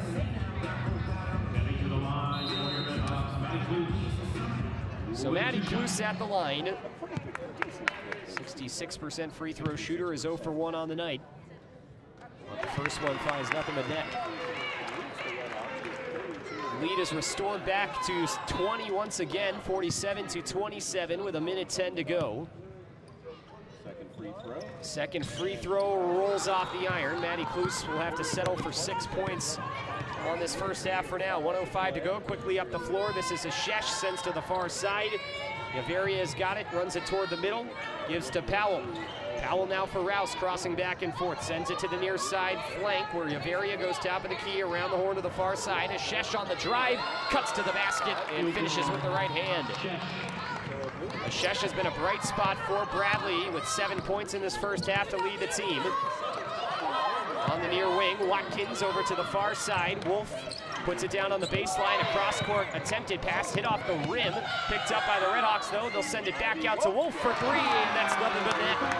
Speaker 1: So Maddie Kloos at the line. sixty-six percent free throw shooter, is zero for one on the night. But the first one finds nothing but net. Lead is restored back to twenty once again, forty-seven to twenty-seven with a minute ten to go.
Speaker 3: Second free throw.
Speaker 1: Second free throw rolls off the iron. Maddie Kloos will have to settle for six points on this first half for now. one oh five to go, quickly up the floor. This is a Shesh, sends to the far side. Yavaria has got it, runs it toward the middle, gives to Powell. Powell now for Rouse, crossing back and forth, sends it to the near side flank where Yavaria goes top of the key around the horn to the far side. Ashesh on the drive, cuts to the basket and finishes with the right hand. Ashesh has been a bright spot for Bradley with seven points in this first half to lead the team. On the near wing, Watkins over to the far side. Wolf puts it down on the baseline. A cross-court attempted pass, hit off the rim. Picked up by the RedHawks, though. They'll send it back out to Wolf for three, and that's nothing but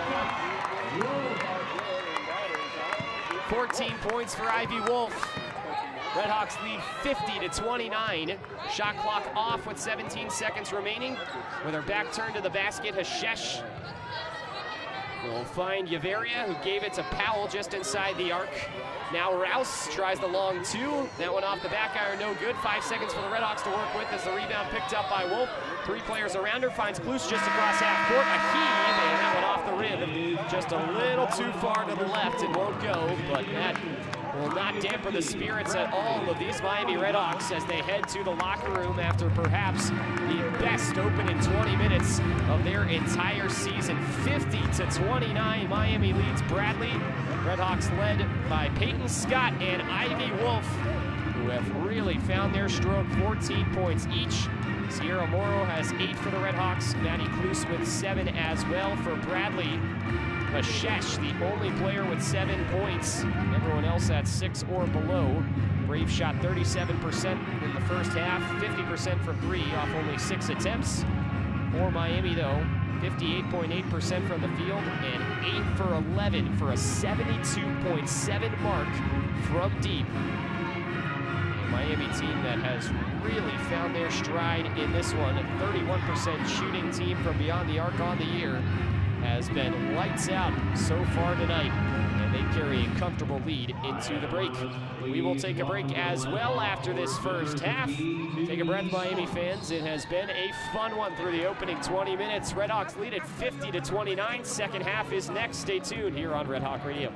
Speaker 1: net. fourteen points for Ivy Wolf. RedHawks lead fifty to twenty-nine. Shot clock off with seventeen seconds remaining. With her back turned to the basket, Hashesh will find Yavaria, who gave it to Powell just inside the arc. Now Rouse tries the long two. That one off the back iron, no good. Five seconds for the RedHawks to work with as the rebound picked up by Wolf. Three players around her, finds Kloos just across half court. A heave, and that one off the rim. Just a little too far to the left, it won't go, but that will not dampen the spirits at all of these Miami RedHawks as they head to the locker room after perhaps the best opening twenty minutes of their entire season. fifty to twenty-nine, Miami leads Bradley. RedHawks led by Peyton Scott and Ivy Wolf, who have really found their stroke, fourteen points each. Sierra Morrow has eight for the RedHawks. Maddie Kloos with seven as well for Bradley. Ashesh, the only player with seven points. Everyone else at six or below. Brave shot thirty-seven percent in the first half, fifty percent from three off only six attempts. For Miami, though, fifty-eight point eight percent from the field and eight for eleven for a seventy-two point seven mark from deep. A Miami team that has really found their stride in this one. A thirty-one percent shooting team from beyond the arc on the year. Has been lights out so far tonight, and they carry a comfortable lead into the break. We will take a break as well after this first half. Take a breath, Miami fans. It has been a fun one through the opening twenty minutes. RedHawks lead at fifty to twenty-nine. Second half is next. Stay tuned here on Red Hawk Radio.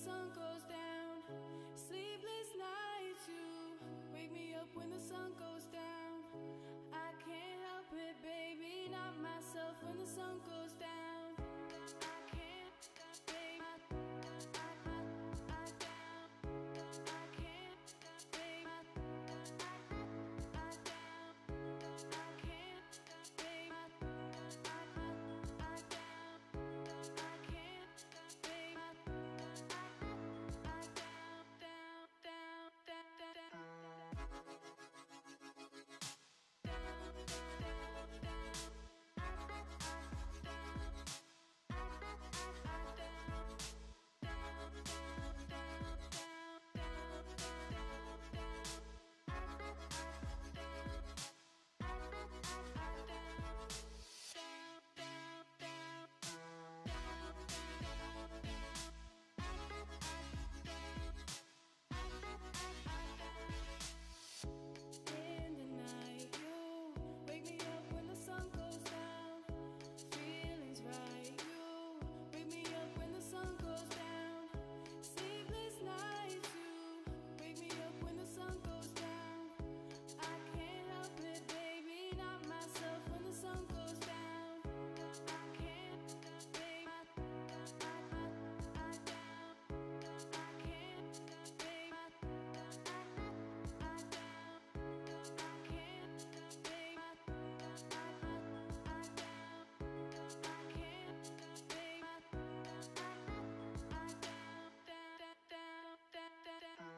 Speaker 5: sun goes down. Sleepless nights, you wake me up when the sun goes down. I can't help it, baby, not myself when the sun goes down. I can't, baby, I, I, I, I down. I can't, baby, I, I, I down. I can't, baby, I, I, I, I down. I can't, baby, I, I, I down, down, down, down, down, down. In the night, you wake me up when the sun goes down. Feelings right, you wake me up when the sun goes down. Sleepless nights, you wake me up when the sun goes down. I can't help it, baby, not myself when the sun goes down. I can't, baby, I, I, I, I down. I can't, baby, I, I, I down. I can't, baby, I, I, I, I down. I can't, baby, I, I, I down, down, down, down, down.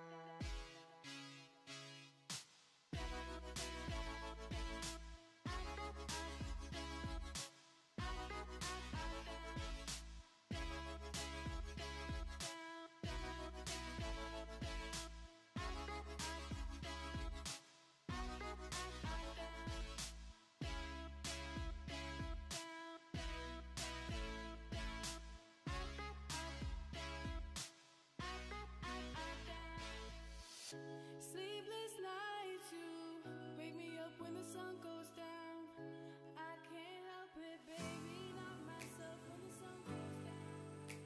Speaker 5: Sleepless nights, you wake me up when the sun goes down. I can't help it, baby, not myself when the sun goes down.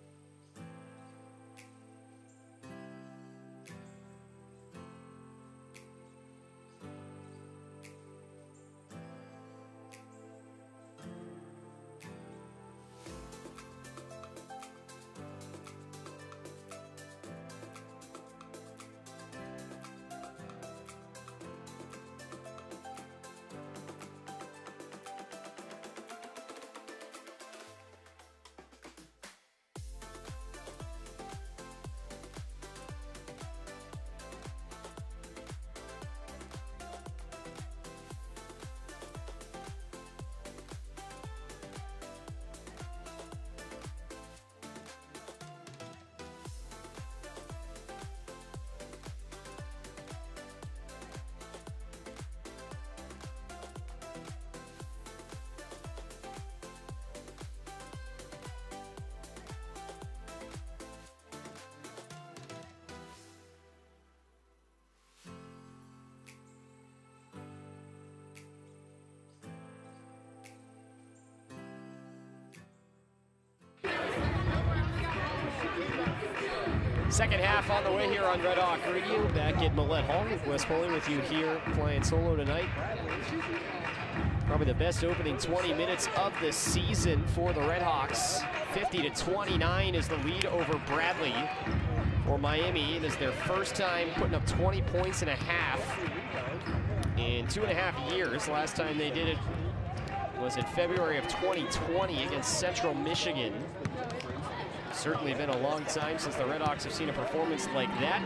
Speaker 1: Second half on the way here on Red Hawk Radio. Back at Millett Hall. Wes Poley with you here playing solo tonight. Probably the best opening twenty minutes of the season for the RedHawks. fifty to twenty-nine is the lead over Bradley for Miami. It is their first time putting up twenty points and a half in two and a half years. Last time they did it was in February of twenty twenty against Central Michigan. Certainly been a long time since the RedHawks have seen a performance like that.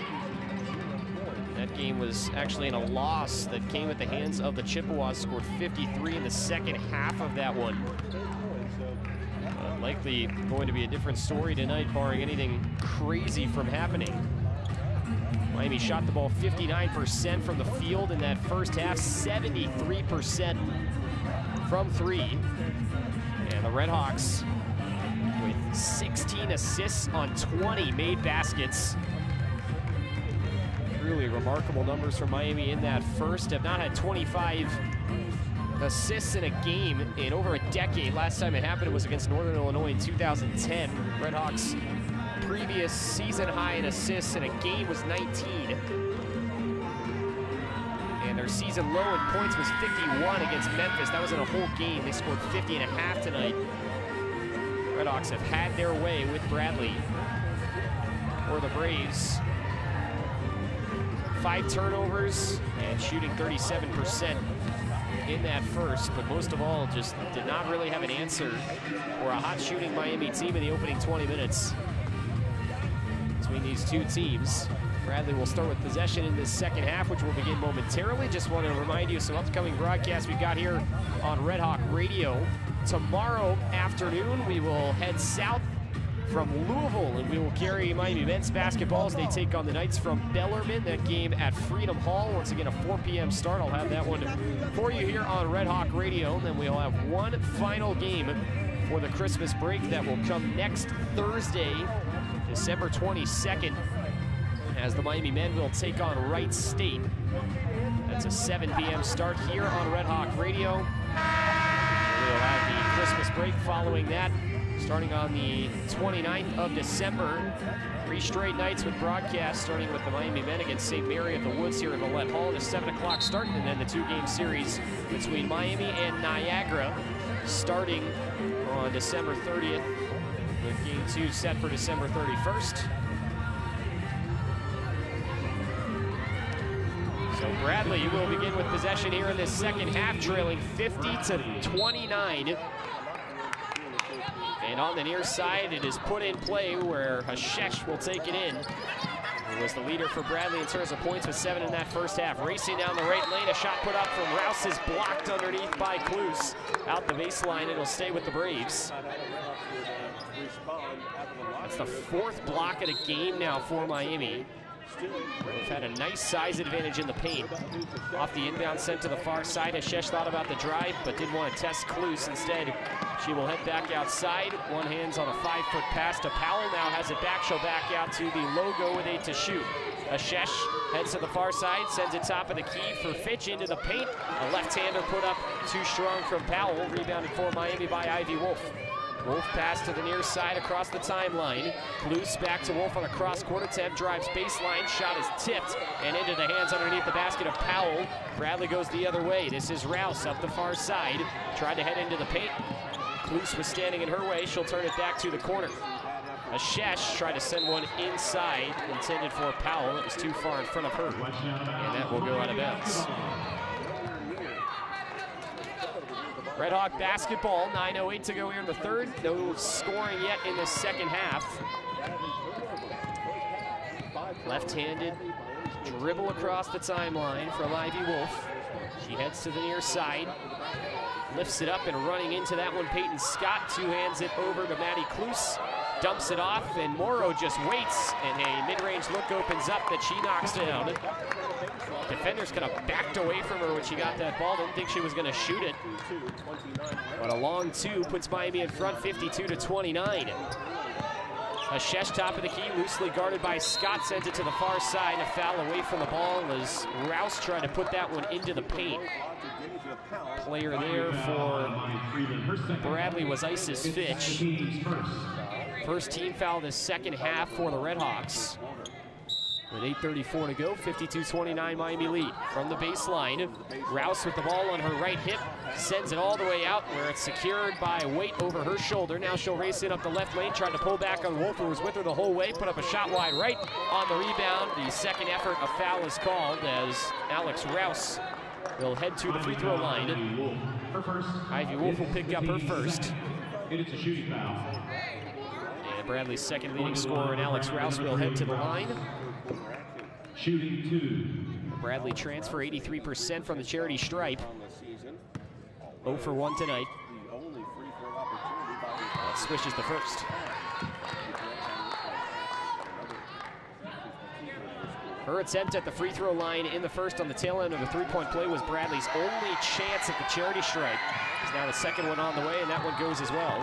Speaker 1: That game was actually in a loss that came at the hands of the Chippewas. Scored fifty-three in the second half of that one. Uh, likely going to be a different story tonight, barring anything crazy from happening. Miami shot the ball fifty-nine percent from the field in that first half, seventy-three percent from three. And the RedHawks with sixteen assists on twenty made baskets. Really remarkable numbers from Miami in that first. Have not had twenty-five assists in a game in over a decade. Last time it happened, it was against Northern Illinois in two thousand ten. RedHawks previous season high in assists in a game was nineteen. And their season low in points was fifty-one against Memphis. That was in a whole game. They scored fifty and a half tonight. RedHawks have had their way with Bradley or the Braves. Five turnovers and shooting thirty-seven percent in that first, but most of all, just did not really have an answer for a hot shooting Miami team in the opening twenty minutes. Between these two teams, Bradley will start with possession in this second half, which will begin momentarily. Just want to remind you of some upcoming broadcasts we've got here on Red Hawk Radio. Tomorrow afternoon, we will head south from Louisville, and we will carry Miami men's basketball as they take on the Knights from Bellarmine. That game at Freedom Hall. Once again, a four p m start. I'll have that one for you here on Red Hawk Radio. And then we'll have one final game for the Christmas break that will come next Thursday, December twenty-second, as the Miami men will take on Wright State. That's a seven p m start here on Red Hawk Radio. We'll have the Christmas break following that, starting on the twenty-ninth of December. Three straight nights with broadcasts, starting with the Miami men against Saint Mary at the Woods here in Millett Hall at a seven o'clock start, and then the two-game series between Miami and Niagara starting on December thirtieth, with game two set for December thirty-first. So Bradley will begin with possession here in this second half, trailing fifty to twenty-nine. And on the near side, it is put in play where Hashesh will take it in. He was the leader for Bradley in terms of points with seven in that first half. Racing down the right lane, a shot put up from Rouse is blocked underneath by Klus. Out the baseline, it'll stay with the Braves. That's the fourth block of the game now for Miami. We've had a nice size advantage in the paint. Off the inbound, sent to the far side. Hashesh thought about the drive, but didn't want to test Klus. Instead, she will head back outside. One hand's on a five-foot pass to Powell. Now has it back. She'll back out to the logo with eight to shoot. Hashesh heads to the far side, sends it top of the key for Fitch into the paint. A left-hander put up too strong from Powell. Rebounded for Miami by Ivy Wolf. Wolf pass to the near side across the timeline. Klus back to Wolf on a cross-court attempt, drives baseline, shot is tipped and into the hands underneath the basket of Powell. Bradley goes the other way. This is Rouse up the far side. Tried to head into the paint. Klus was standing in her way. She'll turn it back to the corner. Hashesh tried to send one inside, intended for Powell. It was too far in front of her, and that will go out of bounds. Red Hawk basketball, nine oh eight to go here in the third. No scoring yet in the second half. Left-handed dribble across the timeline for Ivy Wolf. She heads to the near side, lifts it up and running into that one, Peyton Scott. Two hands it over to Maddie Klus. Dumps it off, and Morrow just waits, and a mid-range look opens up that she knocks down. Defenders kind of backed away from her when she got that ball. Didn't think she was going to shoot it. But a long two puts Miami in front, fifty-two to twenty-nine. Hashesh top of the key, loosely guarded by Scott, sent it to the far side. A foul away from the ball as Rouse tried to put that one into the paint. Player there for Bradley was Isis Fitch. First team foul this second half for the RedHawks. With eight thirty-four to go, fifty-two twenty-nine Miami lead. From the baseline, Rouse with the ball on her right hip, sends it all the way out where it's secured by weight over her shoulder. Now she'll race it up the left lane, trying to pull back on Wolf, who was with her the whole way, put up a shot wide right on the rebound. The second effort, a foul is called as Alex Rouse will head to the free throw line. Ivy Wolf will pick up her first.
Speaker 2: It's a shooting foul.
Speaker 1: And Bradley's second leading scorer, and Alex Rouse will head to the line.
Speaker 2: Shooting two.
Speaker 1: Bradley transfer eighty-three percent from the charity stripe. oh for one tonight. That swishes the first. Her attempt at the free throw line in the first on the tail end of the three-point play was Bradley's only chance at the charity stripe. There's now the second one on the way, and that one goes as well.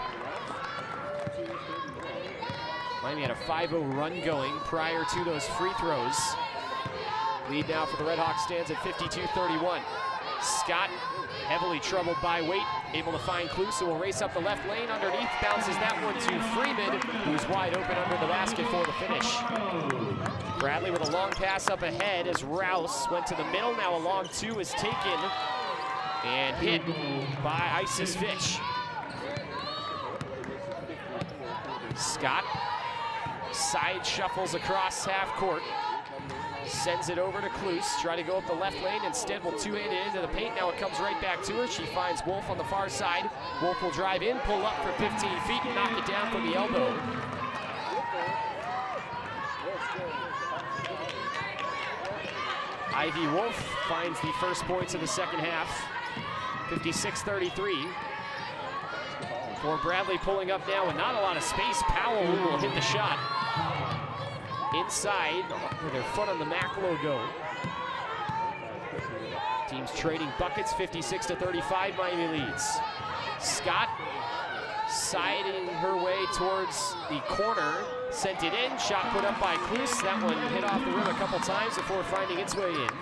Speaker 1: Miami had a five oh run going prior to those free throws. Lead now for the RedHawks stands at fifty-two thirty-one. Scott, heavily troubled by weight, able to find Klus, who will race up the left lane underneath, bounces that one to Freeman, who's wide open under the basket for the finish. Bradley with a long pass up ahead as Rouse went to the middle. Now a long two is taken and hit by Isis Fitch. Scott side shuffles across half court. Sends it over to Kloos, try to go up the left lane, instead will two-hand it into the paint. Now it comes right back to her. She finds Wolf on the far side. Wolf will drive in, pull up for fifteen feet, and knock it down from the elbow. Ivy Wolf finds the first points of the second half, fifty-six thirty-three. For Bradley pulling up now with not a lot of space. Powell will hit the shot. Inside with their foot on the Mac logo. Teams trading buckets, fifty-six to thirty-five, Miami leads. Scott siding her way towards the corner, sent it in, shot put up by Kloos. That one hit off the rim a couple times before finding its way in.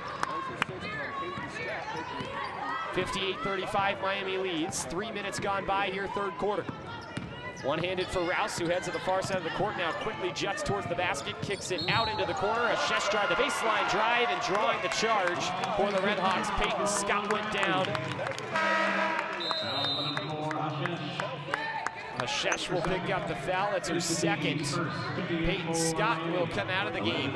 Speaker 1: fifty-eight thirty-five, Miami leads. Three minutes gone by here, third quarter. One-handed for Rouse, who heads to the far side of the court, now quickly juts towards the basket, kicks it out into the corner. A Shesh drive, the baseline drive, and drawing the charge for the RedHawks. Peyton Scott went down. Shesh will pick up the foul. That's her second. Peyton Scott will come out of the game.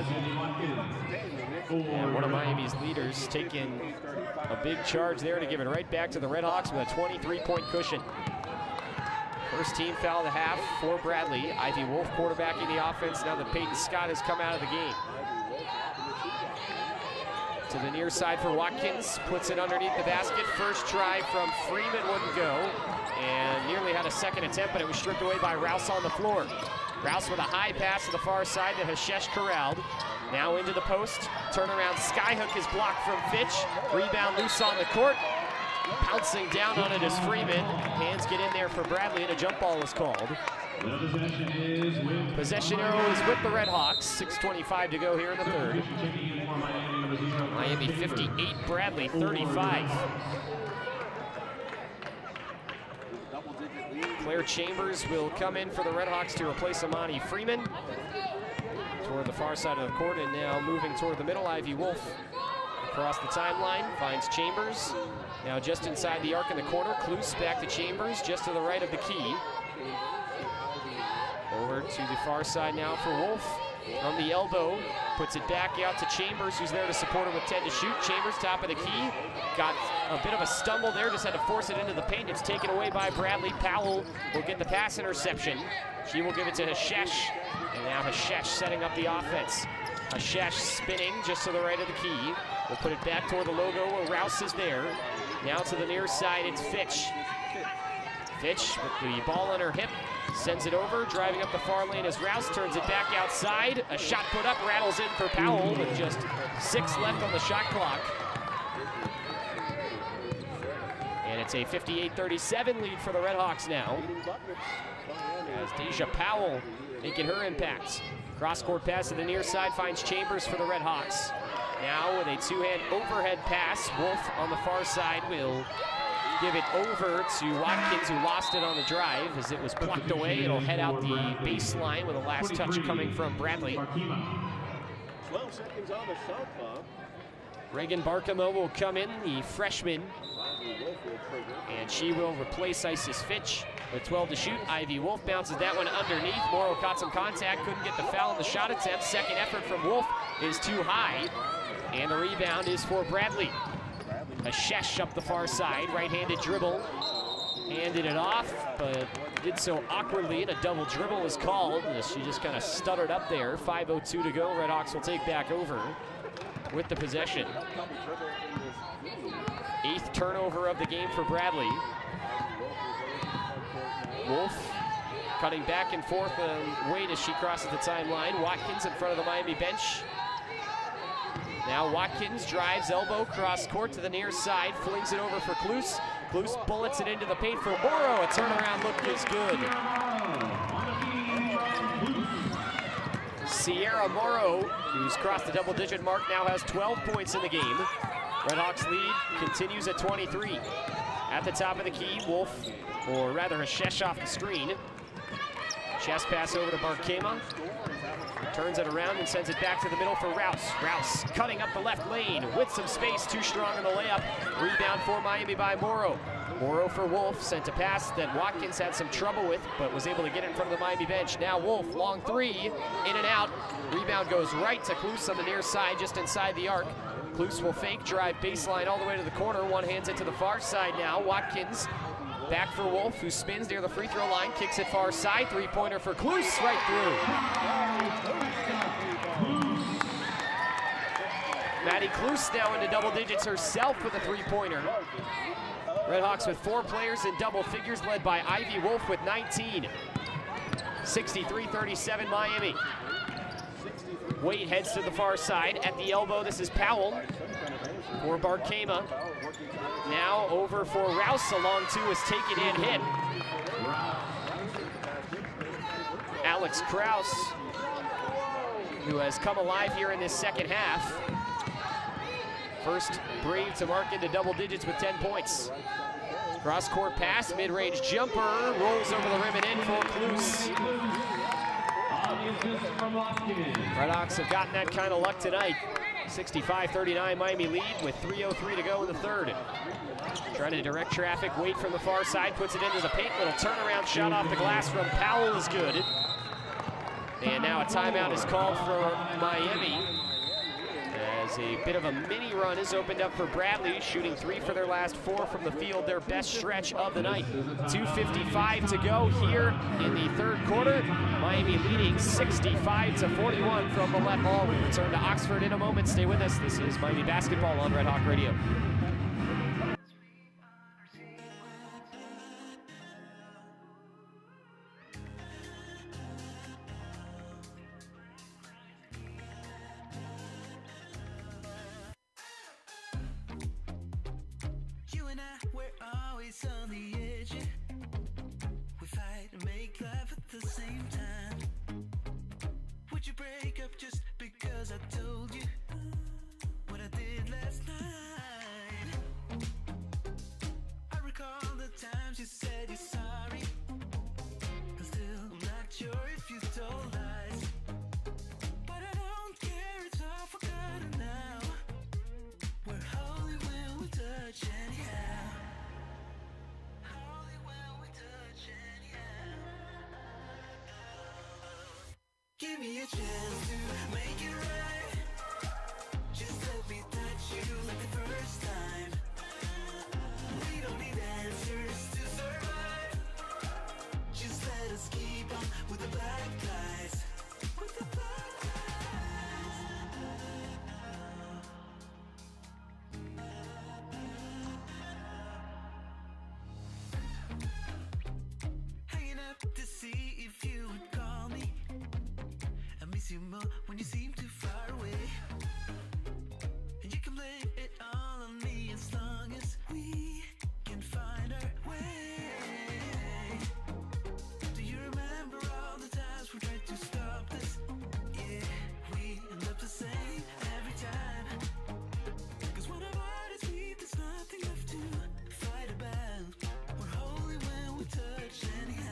Speaker 1: And one of Miami's leaders taking a big charge there to give it right back to the RedHawks with a twenty-three point cushion. First team foul of the half for Bradley. Ivy Wolf quarterbacking the offense now that Peyton Scott has come out of the game. To the near side for Watkins, puts it underneath the basket. First try from Freeman wouldn't go, and nearly had a second attempt, but it was stripped away by Rouse on the floor. Rouse with a high pass to the far side to Hashesh corralled. Now into the post, turnaround skyhook is blocked from Fitch. Rebound loose on the court. Pouncing down on it is Freeman. Hands get in there for Bradley, and a jump ball is called. Possession arrow is with the RedHawks. six twenty-five to go here in the third. Miami fifty-eight, Bradley thirty-five. Claire Chambers will come in for the RedHawks to replace Amani Freeman. Toward the far side of the court, and now moving toward the middle, Ivy Wolf. Across the timeline, finds Chambers. Now just inside the arc in the corner, Kloos back to Chambers, just to the right of the key. Over to the far side now for Wolf. From the elbow, puts it back out to Chambers, who's there to support him with ten to shoot. Chambers, top of the key. Got a bit of a stumble there, just had to force it into the paint. It's taken away by Bradley. Powell will get the pass interception. She will give it to Hashesh. And now Hashesh setting up the offense. Hashesh spinning just to the right of the key. We'll put it back toward the logo where Rouse is there. Now to the near side, it's Fitch. Fitch with the ball on her hip, sends it over, driving up the far lane as Rouse turns it back outside. A shot put up, rattles in for Powell with just six left on the shot clock. And it's a fifty-eight thirty-seven lead for the RedHawks now. As Deja Powell making her impact. Cross-court pass to the near side, finds Chambers for the RedHawks. Now with a two-hand overhead pass, Wolf on the far side will give it over to Watkins, who lost it on the drive. As it was plucked away, it'll head out the baseline with a last touch coming from Bradley.
Speaker 3: twelve seconds on the shot clock.
Speaker 1: Reagan Barkamo will come in, the freshman, and she will replace Isis Fitch. With twelve to shoot, Ivy Wolf bounces that one underneath. Morrow caught some contact, couldn't get the foul on the shot attempt. Second effort from Wolf is too high, and the rebound is for Bradley. A Shesh up the far side, right-handed dribble. Handed it off, but did so awkwardly, and a double dribble is called. She just kind of stuttered up there. five oh two to go, RedHawks will take back over with the possession. Eighth turnover of the game for Bradley. Wolf cutting back and forth and wait as she crosses the timeline. Watkins in front of the Miami bench. Now Watkins drives elbow cross court to the near side, flings it over for Kloos. Kloos bullets it into the paint for Morrow. A turnaround look is good. Sierra Morrow, who's crossed the double-digit mark, now has twelve points in the game. RedHawks lead continues at twenty-three. At the top of the key, Wolf, or rather Hashesh off the screen. Chest pass over to Barkema. Turns it around and sends it back to the middle for Rouse. Rouse cutting up the left lane with some space, too strong in the layup. Rebound for Miami by Morrow. Morrow for Wolf, sent a pass that Watkins had some trouble with, but was able to get in front of the Miami bench. Now Wolf, long three, in and out. Rebound goes right to Kloos on the near side, just inside the arc. Kloos will fake, drive baseline all the way to the corner. One hands it to the far side now. Watkins back for Wolf, who spins near the free throw line, kicks it far side. Three-pointer for Kloos, right through. Maddie Kloos now into double digits herself with a three-pointer. RedHawks with four players in double figures, led by Ivy Wolf with nineteen. sixty-three thirty-seven Miami. Wade heads to the far side. At the elbow, this is Powell for Barkema. Now over for Rouse. A long two is taken in, hit. Alex Kraus, who has come alive here in this second half. First Brave to mark into double digits with ten points. Cross-court pass, mid-range jumper, rolls over the rim and in for Kloos. RedHawks have gotten that kind of luck tonight. sixty-five thirty-nine Miami lead with three oh three to go in the third. Trying to direct traffic, Wade from the far side, puts it into the paint. Little turnaround shot off the glass from Powell is good. And now a timeout is called for Miami, as a bit of a mini run is opened up for Bradley, shooting three for their last four from the field, their best stretch of the night. two fifty-five to go here in the third quarter. Miami leading sixty-five to forty-one from Millett Hall. We return to Oxford in a moment. Stay with us. This is Miami Basketball on Red Hawk Radio.
Speaker 6: On the edge, we fight and make life at the same time. Would you break up just because I told you what I did last night? I recall the times you said you're sorry. I'm still not sure if you told lies, but I don't care, it's all forgotten now. We're holy when we touch anyhow. Give me a chance to make it right. Just let me touch you like the first time. We don't need answers to survive. Just let us keep on with the black guys. With the black guys. Hanging up to see if you would call me. You more when you seem too far away, and you can blame it all on me as long as we can find our way. Do you remember all the times we tried to stop this? Yeah, we end up the same every time. Cause when our heart is weak, there's nothing left to fight about. We're holy when we touch anyhow.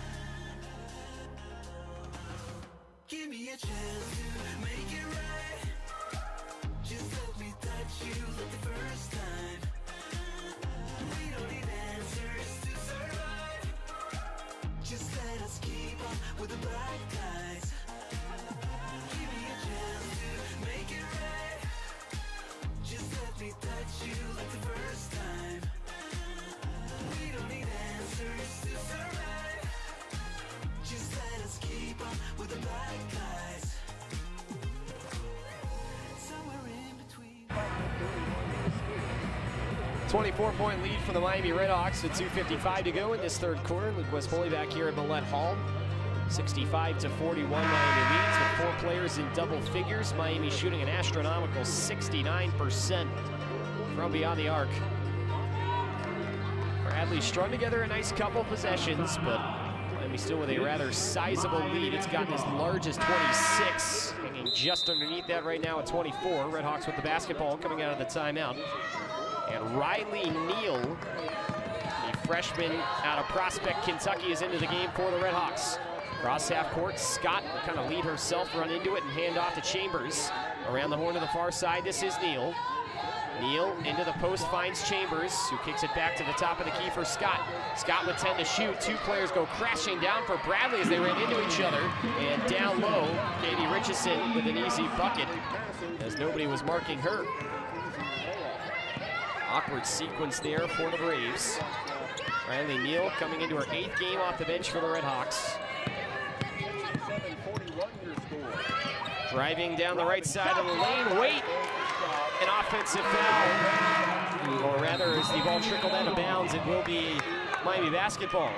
Speaker 6: Give me a chance to make it right. Just let me touch you like the first time. We don't need answers to survive. Just let us keep on with the black guys. Give me a chance to make it right. Just let me touch you like the first time. We don't need answers to survive. Just let us keep on with the black guys. Somewhere in between.
Speaker 1: twenty-four point lead for the Miami RedHawks with two fifty-five to go in this third quarter. Luke West Poley back here at Millett Hall. sixty-five to forty-one Miami leads with four players in double figures. Miami shooting an astronomical sixty-nine percent from beyond the arc. Bradley strung together a nice couple possessions, but Miami still with a rather sizable lead. It's gotten as large as twenty-six, hanging just underneath that right now at twenty-four. RedHawks with the basketball coming out of the timeout. And Riley Neal, the freshman out of Prospect, Kentucky, is into the game for the RedHawks. Cross half court, Scott will kind of lead herself, run into it, and hand off to Chambers. Around the horn to the far side, this is Neal. Neal into the post, finds Chambers, who kicks it back to the top of the key for Scott. Scott with ten to shoot. Two players go crashing down for Bradley as they ran into each other. And down low, Katie Richardson with an easy bucket as nobody was marking her. Awkward sequence there for the Braves. Riley Neal coming into her eighth game off the bench for the RedHawks. Driving down the right side of the lane, wait, an offensive foul. Or rather, as the ball trickled out of bounds, it will be Miami basketball.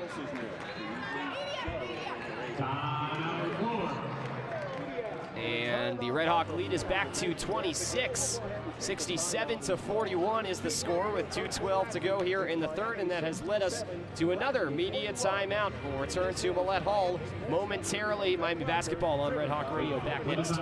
Speaker 1: And the Red Hawk lead is back to twenty-six. sixty-seven to forty-one is the score with two twelve to go here in the third, and that has led us to another media timeout. We'll return to Millett Hall momentarily. Miami basketball on Red Hawk Radio back next.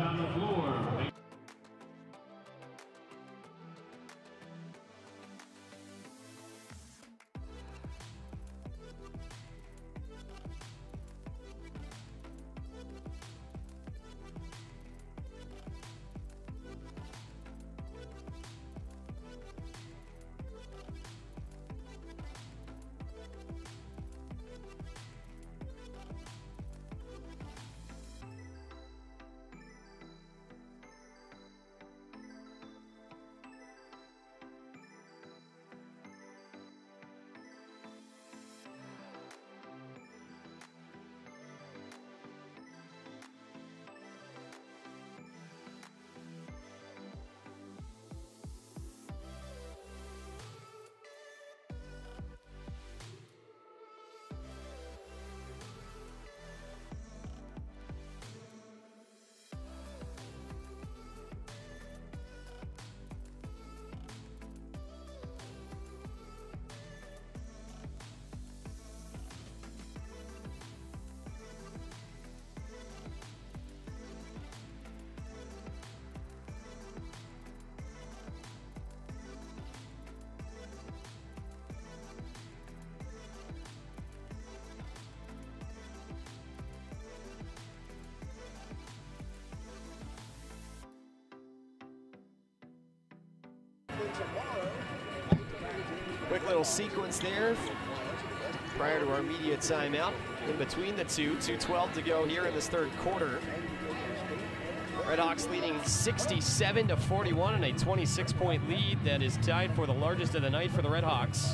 Speaker 1: Quick little sequence there prior to our media timeout. In between the two, two twelve to go here in this third quarter. RedHawks leading sixty-seven to forty-one in a twenty-six point lead that is tied for the largest of the night for the RedHawks.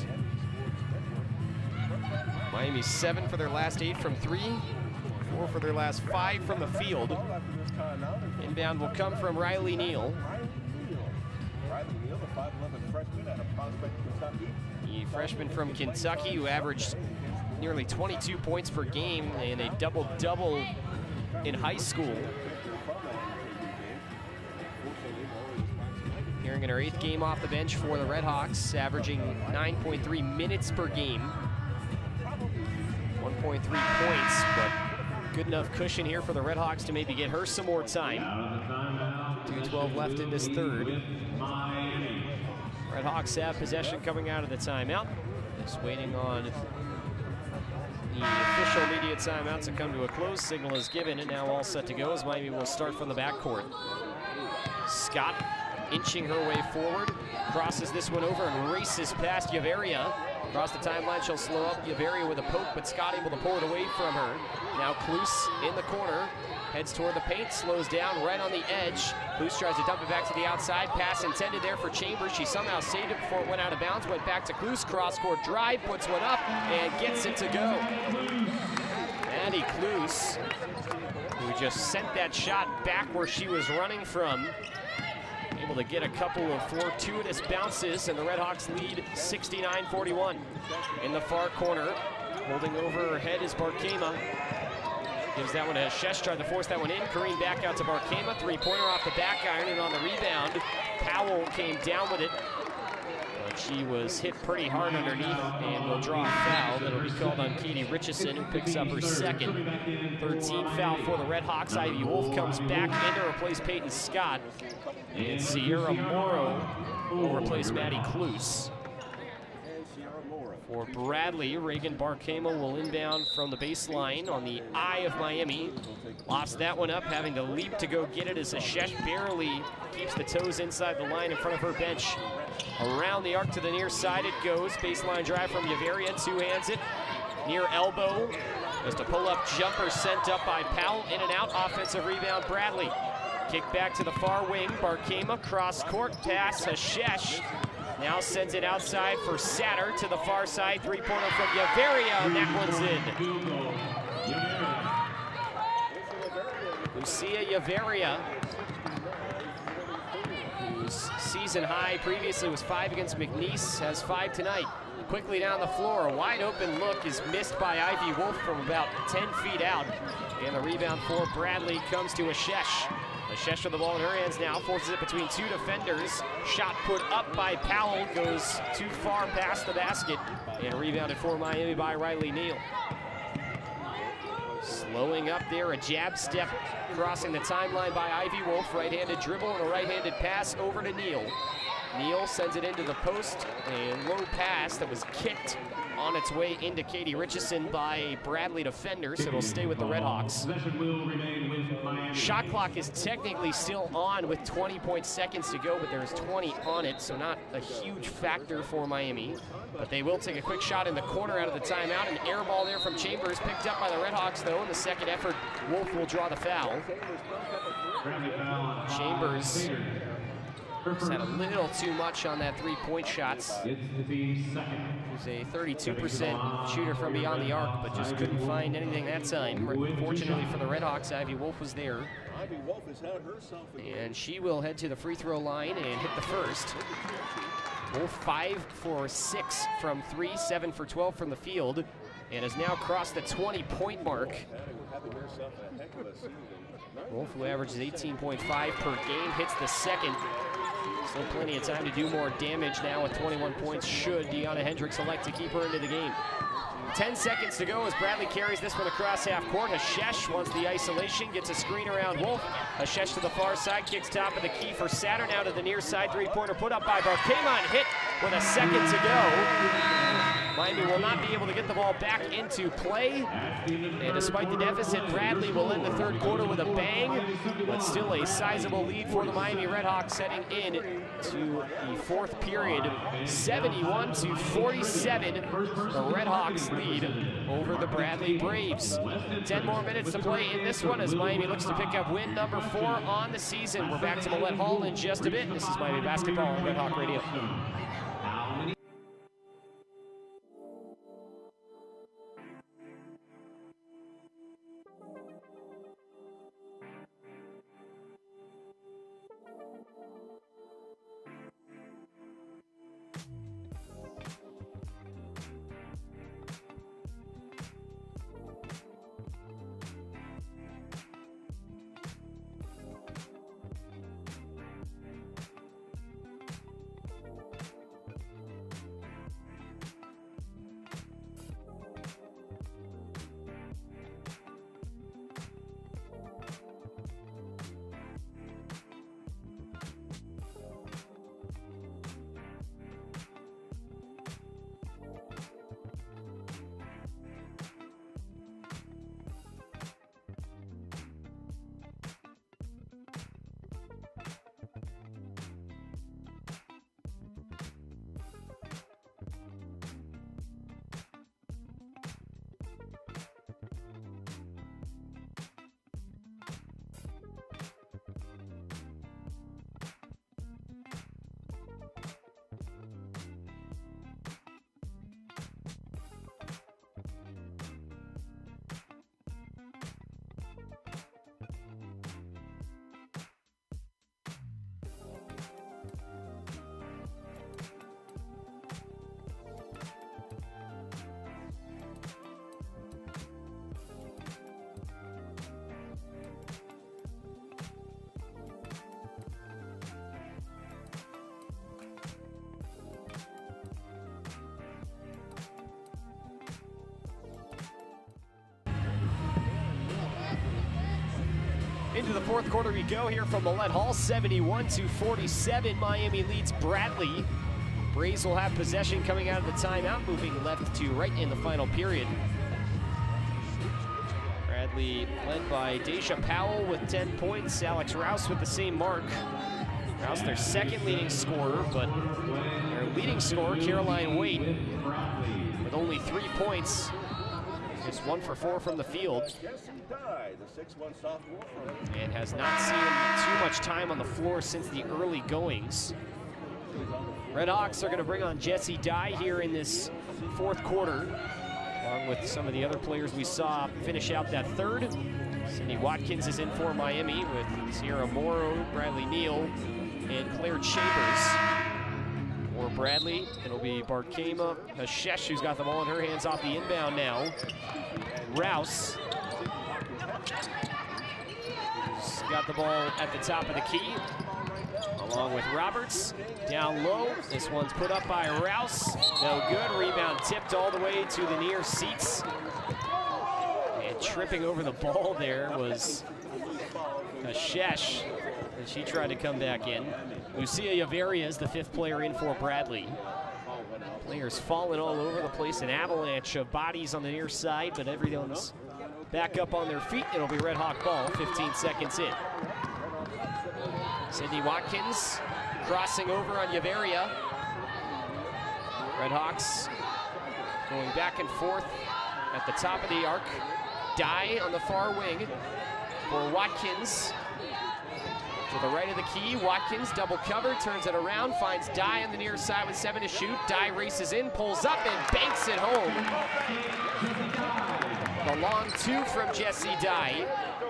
Speaker 1: Miami seven for their last eight from three, four for their last five from the field. Inbound will come from Riley Neal. The freshman from Kentucky who averaged nearly twenty-two points per game and a double-double in high school. Hearing in her eighth game off the bench for the RedHawks, averaging nine point three minutes per game. one point three points, but good enough cushion here for the RedHawks to maybe get her some more time. two twelve left in this third. RedHawks have possession coming out of the timeout. Just waiting on the official media timeout to come to a close. Signal is given and now all set to go as Miami will start from the backcourt. Scott inching her way forward, crosses this one over and races past Yavaria. Across the timeline, she'll slow up Yavaria with a poke, but Scott able to pull it away from her. Now Kloos in the corner, heads toward the paint, slows down right on the edge. Kloos tries to dump it back to the outside. Pass intended there for Chambers. She somehow saved it before it went out of bounds. Went back to Kloos, cross-court drive, puts one up, and gets it to go. Maddie Kloos, who just sent that shot back where she was running from. Able to get a couple of fortuitous bounces, and the RedHawks lead sixty-nine forty-one. In the far corner, holding over her head is Barkema. Gives that one to Shesh, tried to force that one in. Kareem back out to Barkema, three-pointer off the back iron, and on the rebound, Powell came down with it. But she was hit pretty hard underneath and will draw a foul. That'll be called on Katie Richardson, who picks up her second. thirteenth foul for the RedHawks. Ivy Wolf comes back in to replace Peyton Scott. And Sierra Morrow will replace Maddie Kloos.
Speaker 3: And Sierra Morrow.
Speaker 1: For Bradley, Reagan Barkema will inbound from the baseline on the eye of Miami. Lost that one up, having to leap to go get it as Ashesh barely keeps the toes inside the line in front of her bench. Around the arc to the near side it goes. Baseline drive from Yaveria, two-hands it. Near elbow, just a pull-up jumper sent up by Powell, in and out, offensive rebound Bradley. Kick back to the far wing, Barkema, cross-court pass, Ashesh. Now sends it outside for Satter to the far side, three-pointer from Yaveria, and that one's in. Lucia Yaveria, whose season high previously was five against McNeese, has five tonight. Quickly down the floor, a wide open look is missed by Ivy Wolf from about ten feet out. And the rebound for Bradley comes to Ashesh. Ashesh with the ball in her hands now, forces it between two defenders. Shot put up by Powell, goes too far past the basket, and rebounded for Miami by Riley Neal. Slowing up there, a jab step crossing the timeline by Ivy Wolf. Right-handed dribble and a right-handed pass over to Neal. Neal sends it into the post, a low pass that was kicked on its way into Katie Richardson by a Bradley defender, so it'll stay with the RedHawks. Shot clock is technically still on with twenty point seconds to go, but there's twenty on it, so not a huge factor for Miami. But they will take a quick shot in the corner out of the timeout. An air ball there from Chambers, picked up by the RedHawks, though. In the second effort, Wolf will draw the foul. Chambers just had a little too much on that three-point shots. He's a thirty-two percent shooter from beyond the arc, but just couldn't find anything that time. Fortunately for the RedHawks, Ivy Wolf was there. And she will head to the free throw line and hit the first. Wolf five for six from three, seven for twelve from the field, and has now crossed the twenty-point mark. Wolf, who averages eighteen point five per game, hits the second. Still plenty of time to do more damage now with twenty-one points, should Deanna Hendricks elect to keep her into the game. ten seconds to go as Bradley carries this one across half court. Ashesh wants the isolation, gets a screen around Wolf. Ashesh to the far side, kicks top of the key for Satter, now to the near side. Three-pointer put up by Barkema, hit with a second to go. Miami will not be able to get the ball back into play. And despite the deficit, Bradley will end the third quarter with a bang, but still a sizable lead for the Miami RedHawks heading in to the fourth period. seventy-one to forty-seven, the RedHawks lead over the Bradley Braves. ten more minutes to play in this one as Miami looks to pick up win number four on the season. We're back to Millett Hall in just a bit. This is Miami Basketball on Red Hawk Radio. Into the fourth quarter we go here from Millett Hall, seventy-one to forty-seven. Miami leads Bradley. Braves will have possession coming out of the timeout, moving left to right in the final period. Bradley led by Deja Powell with ten points, Alex Rouse with the same mark. Rouse their second leading scorer, but their leading scorer, Caroline Waite, with only three points, just one for four from the field, and has not seen too much time on the floor since the early goings. RedHawks are going to bring on Jessie Dye here in this fourth quarter, along with some of the other players we saw finish out that third. Cindy Watkins is in for Miami with Sierra Morrow, Bradley Neal, and Claire Chambers. For Bradley, it'll be Barkema Hashesh, who's got the ball in her hands off the inbound now. Rouse, who's got the ball at the top of the key, along with Roberts. Down low, this one's put up by Rouse. No good, rebound tipped all the way to the near seats. And tripping over the ball there was Hashesh, and she tried to come back in. Lucia Yaveria is the fifth player in for Bradley. Players falling all over the place, an avalanche of bodies on the near side, but everyone's back up on their feet. It'll be RedHawk ball, fifteen seconds in. Cindy Watkins crossing over on Yaveria. RedHawks going back and forth at the top of the arc. Dye on the far wing for Watkins. To the right of the key, Watkins double cover, turns it around, finds Dye on the near side with seven to shoot. Dye races in, pulls up, and banks it home. The long two from Jessie Dye,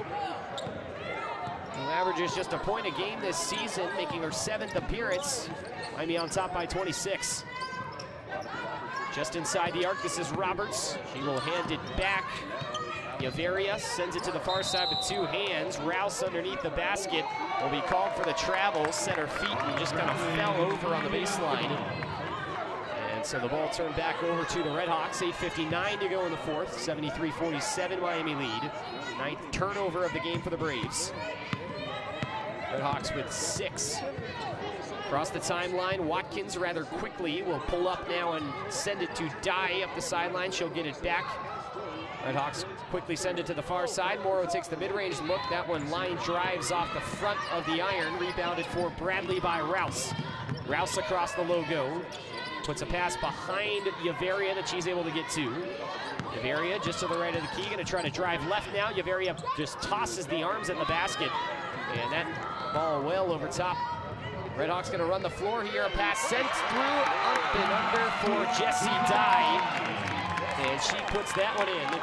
Speaker 1: who averages just a point a game this season, making her seventh appearance. Miami on top by twenty-six. Just inside the arc, this is Roberts. She will hand it back. Yaveria sends it to the far side with two hands. Rouse underneath the basket will be called for the travel, set her feet and just kind of fell over on the baseline. And so the ball turned back over to the RedHawks. eight fifty-nine to go in the fourth. seventy-three forty-seven Miami lead. Ninth turnover of the game for the Braves. RedHawks with six. Across the timeline, Watkins rather quickly will pull up now and send it to Dye up the sideline. She'll get it back. RedHawks quickly send it to the far side. Morrow takes the mid-range look. That one line drives off the front of the iron. Rebounded for Bradley by Rouse. Rouse across the logo. Puts a pass behind Yaveria that she's able to get to. Yaveria just to the right of the key. Going to try to drive left now. Yaveria just tosses the arms in the basket. And that ball well over top. RedHawks going to run the floor here. A pass sent through, up and under for Jessie Dye. And she puts that one in.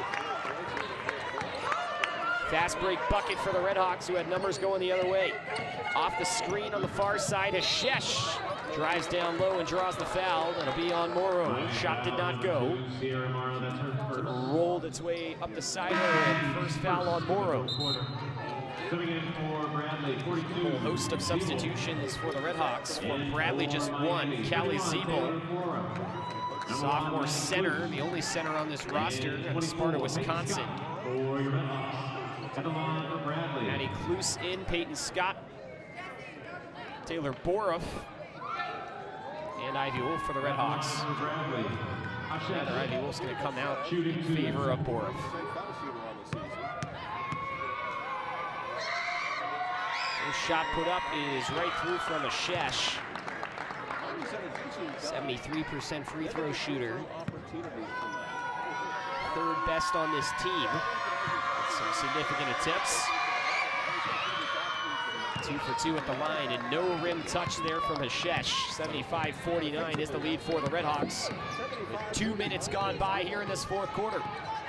Speaker 1: Fast break bucket for the RedHawks, who had numbers going the other way. Off the screen on the far side, Hashesh drives down low and draws the foul. That'll be on Morrow. Shot did not go. It rolled its way up the sideline, and first foul on Morrow. A whole host of substitutions for the RedHawks. For Bradley, just one. Callie Siebel, sophomore center, the only center on this roster at Sparta, Wisconsin. Maddie Cluse in, Peyton Scott, Taylor Boroff, and Ivy Wolf for the RedHawks. Rather, Ivy Wolf's going to come out in favor of Boroff. This shot put up is right through from Hashesh. seventy-three percent free throw shooter. Third best on this team. Some significant attempts. Two for two at the line, and no rim touch there from Hashesh. seventy-five forty-nine is the lead for the RedHawks, with two minutes gone by here in this fourth quarter.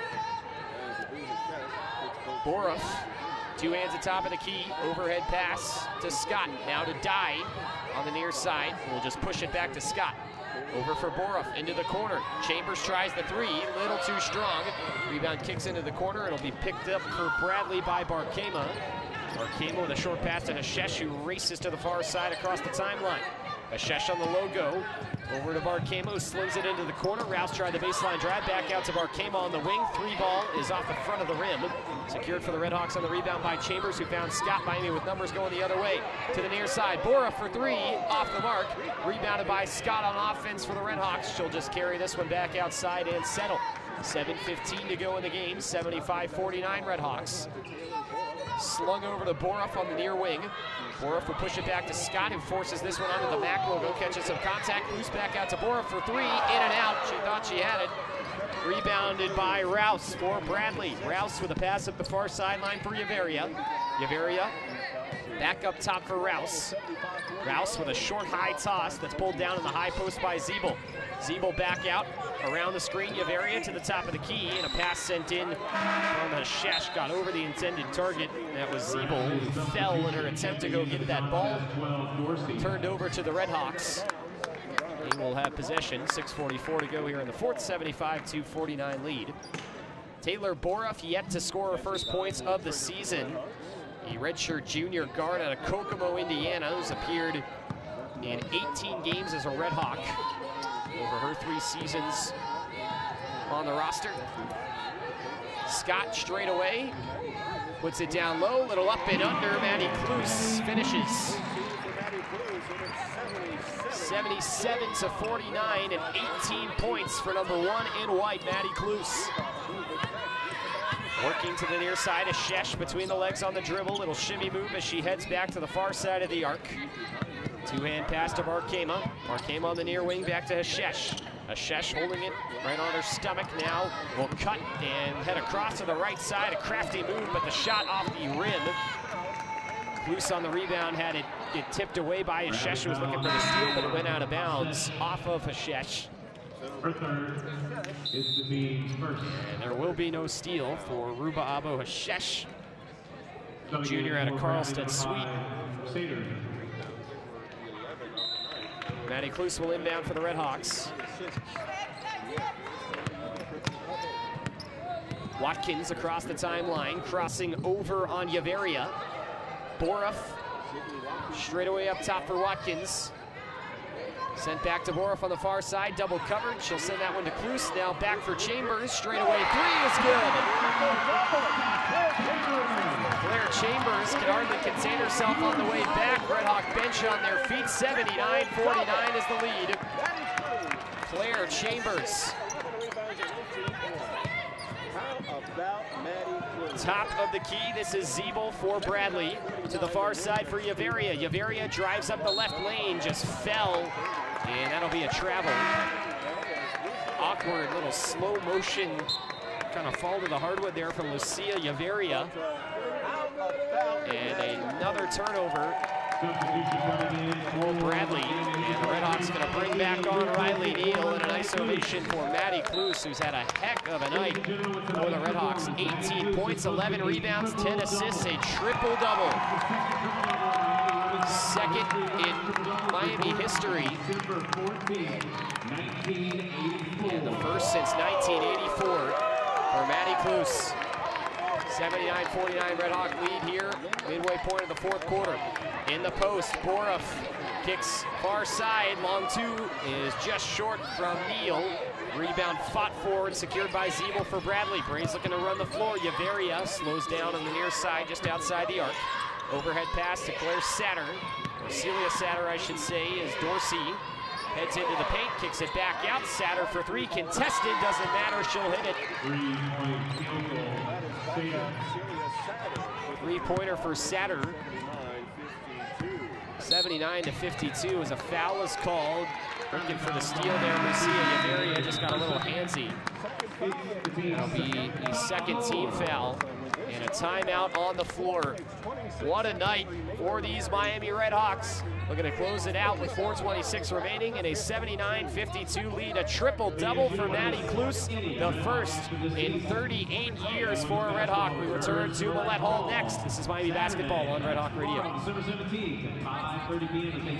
Speaker 1: Boroff, two hands at top of the key, overhead pass to Scott. Now to Dye on the near side. We'll just push it back to Scott. Over for Boroff, into the corner. Chambers tries the three, little too strong. Rebound kicks into the corner. It'll be picked up for Bradley by Barkema. Barkema with a short pass to Hashesh, who races to the far side across the timeline. Ashesh on the logo. Over to Barkemo, slings it into the corner. Rouse tried the baseline drive, back out to Barkemo on the wing. Three ball is off the front of the rim. Secured for the RedHawks on the rebound by Chambers, who found Scott Miami with numbers going the other way. To the near side, Bora for three, off the mark. Rebounded by Scott on offense for the RedHawks. She'll just carry this one back outside and settle. seven fifteen to go in the game, seventy-five forty-nine RedHawks. Slung over to Boroff on the near wing. Boroff will push it back to Scott, who forces this one onto the Mac logo, catches some contact, loose back out to Boroff for three, in and out. She thought she had it. Rebounded by Rouse for Bradley. Rouse with a pass up the far sideline for Yaveria. Yaveria back up top for Rouse. Rouse with a short high toss that's pulled down in the high post by Zeeble. Zeeble back out around the screen. Yaveria to the top of the key, and a pass sent in from Hashesh, got over the intended target. That was Zeeble, who fell in her attempt to go get that ball. Turned over to the RedHawks. They will have possession. six forty-four to go here in the fourth, seventy-five to forty-nine lead. Taylor Boroff yet to score her first points of the season. A redshirt junior guard out of Kokomo, Indiana, who's appeared in eighteen games as a RedHawk over her three seasons on the roster. Scott straight away, puts it down low, little up and under. Maddie Kloos finishes. seventy-seven to forty-nine and eighteen points for number one in white, Maddie Kloos. Working to the near side, Ashesh between the legs on the dribble. Little shimmy move as she heads back to the far side of the arc. Two-hand pass to Barkema. Barkema on the near wing, back to Hashesh. Hashesh holding it right on her stomach now. Will cut and head across to the right side. A crafty move, but the shot off the rim. Loose on the rebound, had it get tipped away by Hashesh, who was looking for the steal, but it went out of bounds off of Hashesh.
Speaker 2: Her third is to be first.
Speaker 1: And there will be no steal for Ruba Abo Hashesh, junior out of Carlstead Sweet. Maddie Kloos will inbound for the RedHawks. Watkins across the timeline, crossing over on Yaveria. Boroff straight away up top for Watkins. Sent back to Boroff on the far side, double covered. She'll send that one to Kloos. Now back for Chambers, straight away three is good. Claire Chambers can hardly contain herself on the way back. RedHawk bench on their feet, seventy-nine forty-nine is the lead. Claire Chambers. Top of the key, this is Zeeble for Bradley. To the far side for Yaveria. Yaveria drives up the left lane, just fell, and that'll be a travel. Awkward little slow motion kind of fall to the hardwood there from Lucia Yaveria. And another turnover for Bradley. And the RedHawks going to bring back on Riley Neal, and an isolation for Maddie Kloos, who's had a heck of a night for the RedHawks. eighteen points, eleven rebounds, ten assists, a triple-double. Second in Miami history. And the first since nineteen eighty-four for Maddie Kloos. seventy-nine forty-nine RedHawk lead here, midway point of the fourth quarter. In the post, Boroff kicks far side, long two is just short from Neal. Rebound fought forward, secured by Zeeble for Bradley. Braves looking to run the floor. Yaveria slows down on the near side, just outside the arc. Overhead pass to Claire Satter, or Celia Satter, I should say, as Dorsey heads into the paint, kicks it back out. Satter for three, contested, doesn't matter, she'll hit it. Three-pointer for Satter. seventy-nine to fifty-two as a foul is called. Looking for the steal there. Lucia Yaveria just got a little handsy. That'll be the second team foul. And a timeout on the floor. What a night for these Miami RedHawks. Looking to close it out with four twenty-six remaining and a seventy-nine fifty-two lead. A triple-double for Maddie Kloos, the first in thirty-eight years for a RedHawk. We return to Millett Hall next. This is Miami Basketball on RedHawk Radio.
Speaker 2: December seventeenth, five thirty p m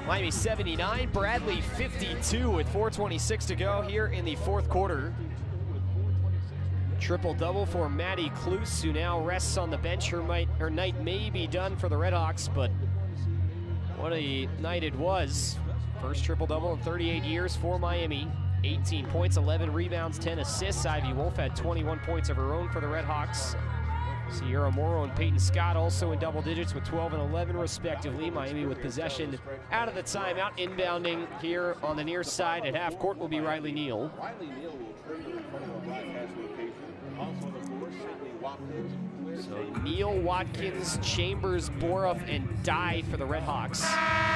Speaker 1: Miami seventy-nine, Bradley fifty-two with four twenty-six to go here in the fourth quarter. Triple-double for Maddie Kloos, who now rests on the bench. Her, might, her night may be done for the RedHawks, but what a night it was. First triple-double in thirty-eight years for Miami. eighteen points, eleven rebounds, ten assists. Ivy Wolf had twenty-one points of her own for the RedHawks. Sierra Morrow and Peyton Scott also in double digits with twelve and eleven respectively. Miami with possession out of the timeout. Inbounding here on the near side at half court will be Riley Neal.
Speaker 3: Riley Neal will trigger in front of a black pass location. Also on the floor, Sydney Watkins.
Speaker 1: So Neal, Watkins, Chambers, Boroff, and Dye for the RedHawks.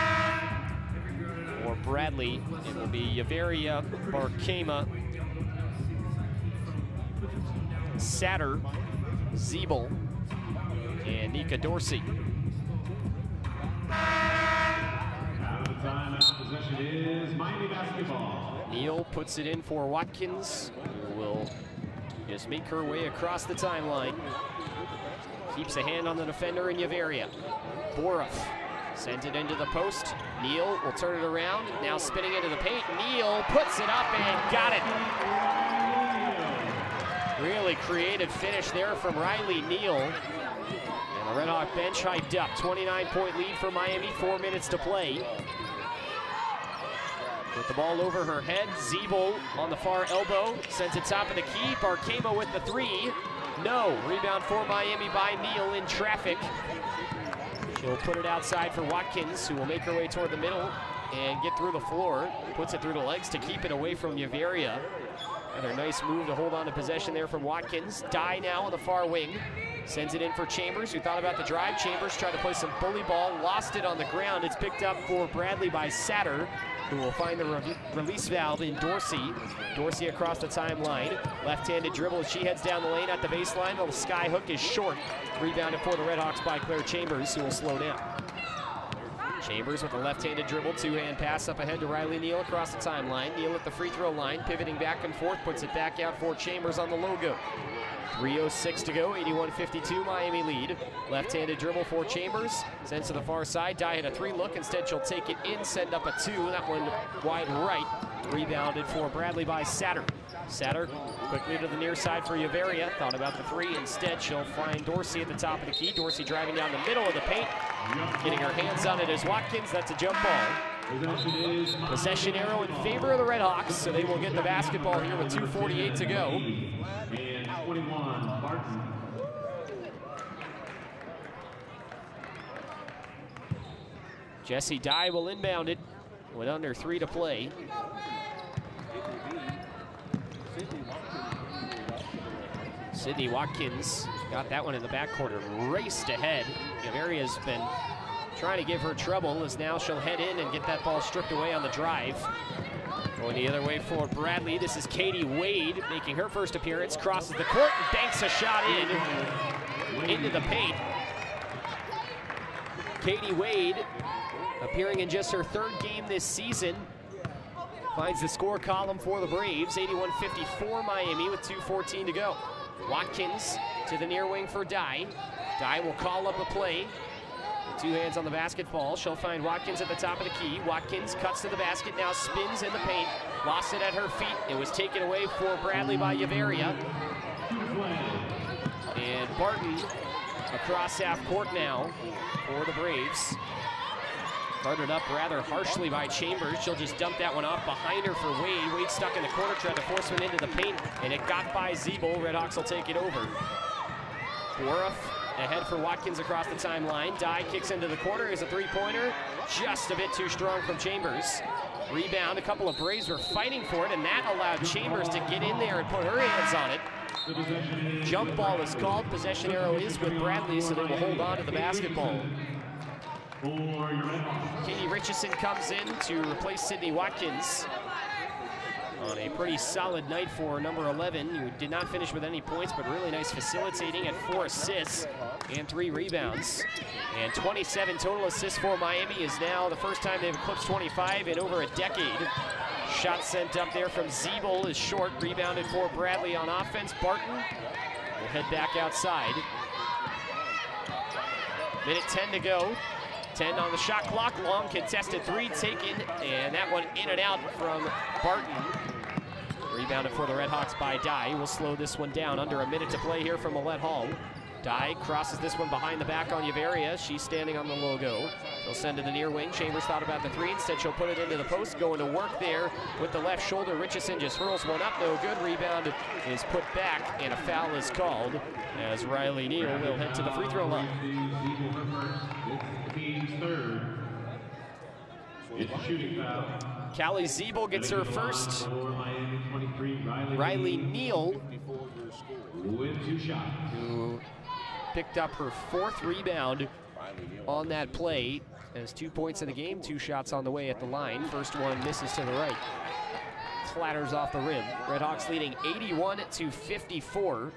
Speaker 1: For Bradley, it will be Yaveria, Barkema, Satter, Zeeble, and Nika Dorsey.
Speaker 2: Out of timeout, possession is Miami basketball.
Speaker 1: Neal puts it in for Watkins, who will just make her way across the timeline. Keeps a hand on the defender in Yaveria. Boroff sends it into the post. Neal will turn it around, now spinning into the paint. Neal puts it up and got it. Really creative finish there from Riley Neal. And the RedHawk bench hyped up. twenty-nine point lead for Miami, four minutes to play. With the ball over her head, Zeeble on the far elbow, sends it top of the key. Barkema with the three. No, rebound for Miami by Neal in traffic. She'll put it outside for Watkins, who will make her way toward the middle and get through the floor. Puts it through the legs to keep it away from Yaveria. Another nice move to hold on to possession there from Watkins. Dye now on the far wing. Sends it in for Chambers, who thought about the drive. Chambers tried to play some bully ball, lost it on the ground. It's picked up for Bradley by Satter, who will find the re release valve in Dorsey. Dorsey across the timeline. Left-handed dribble as she heads down the lane at the baseline. The sky hook is short. Rebounded for the RedHawks by Claire Chambers, who will slow down. Chambers with a left-handed dribble, two-hand pass up ahead to Riley Neal across the timeline. Neal at the free throw line, pivoting back and forth, puts it back out for Chambers on the logo. three oh six to go, eighty-one fifty-two, Miami lead. Left-handed dribble for Chambers, sends to the far side. Dye had a three look, instead she'll take it in, send up a two. That one wide right, rebounded for Bradley by Satter. Satter quickly to the near side for Yaveria. Thought about the three. Instead, she'll find Dorsey at the top of the key. Dorsey driving down the middle of the paint. Getting her hands on it as Watkins. That's a jump ball. Possession arrow in favor of the RedHawks, so they will get the basketball here with two forty-eight to go.
Speaker 2: And twenty-one, Barton.
Speaker 1: Jesse Dye will inbound it with under three to play. Sydney Watkins got that one in the backcourt, raced ahead. Yaveria's been trying to give her trouble, as now she'll head in and get that ball stripped away on the drive. Going the other way for Bradley, this is Katie Wade making her first appearance, crosses the court and banks a shot in, into the paint. Katie Wade, appearing in just her third game this season, finds the score column for the Braves. eighty-one fifty-four Miami with two fourteen to go. Watkins to the near wing for Dye. Dye will call up a play. With two hands on the basketball, she'll find Watkins at the top of the key. Watkins cuts to the basket, now spins in the paint. Lost it at her feet. It was taken away for Bradley by Yaveria. And Barton across half court now for the Braves. Guarded up rather harshly by Chambers. She'll just dump that one off behind her for Wade. Wade stuck in the corner, tried to force one into the paint, and it got by Zeeble. RedHawks will take it over. Boroff ahead for Watkins across the timeline. Dye kicks into the corner. Here's a three-pointer. Just a bit too strong from Chambers. Rebound. A couple of Braves were fighting for it, and that allowed Chambers to get in there and put her hands on it. Jump ball is called. Possession arrow is with Bradley, so they will hold on to the basketball. Katie Richardson comes in to replace Sydney Watkins on a pretty solid night for number eleven, who did not finish with any points, but really nice facilitating at four assists and three rebounds. And twenty-seven total assists for Miami is now the first time they've eclipsed twenty-five in over a decade. Shot sent up there from Zeeble is short, rebounded for Bradley on offense. Barton will head back outside. Minute ten to go. ten on the shot clock. Long contested three taken, and that one in and out from Barton. Rebounded for the RedHawks by Dye. We'll slow this one down. Under a minute to play here from Millett Hall. Dye crosses this one behind the back on Yavaria. She's standing on the logo. She'll send to the near wing. Chambers thought about the three. Instead, she'll put it into the post. Going to work there with the left shoulder. Richardson just hurls one up. No good. Rebound is put back, and a foul is called as Riley Neal will head to the free throw line.
Speaker 2: It's the team's third. It's a shooting foul.
Speaker 1: Callie Zeeble gets her first. Riley Neal,
Speaker 2: with two shots,
Speaker 1: who picked up her fourth rebound on that play, has two points in the game, two shots on the way at the line. First one misses to the right, clatters off the rim. RedHawks leading eighty-one to fifty-four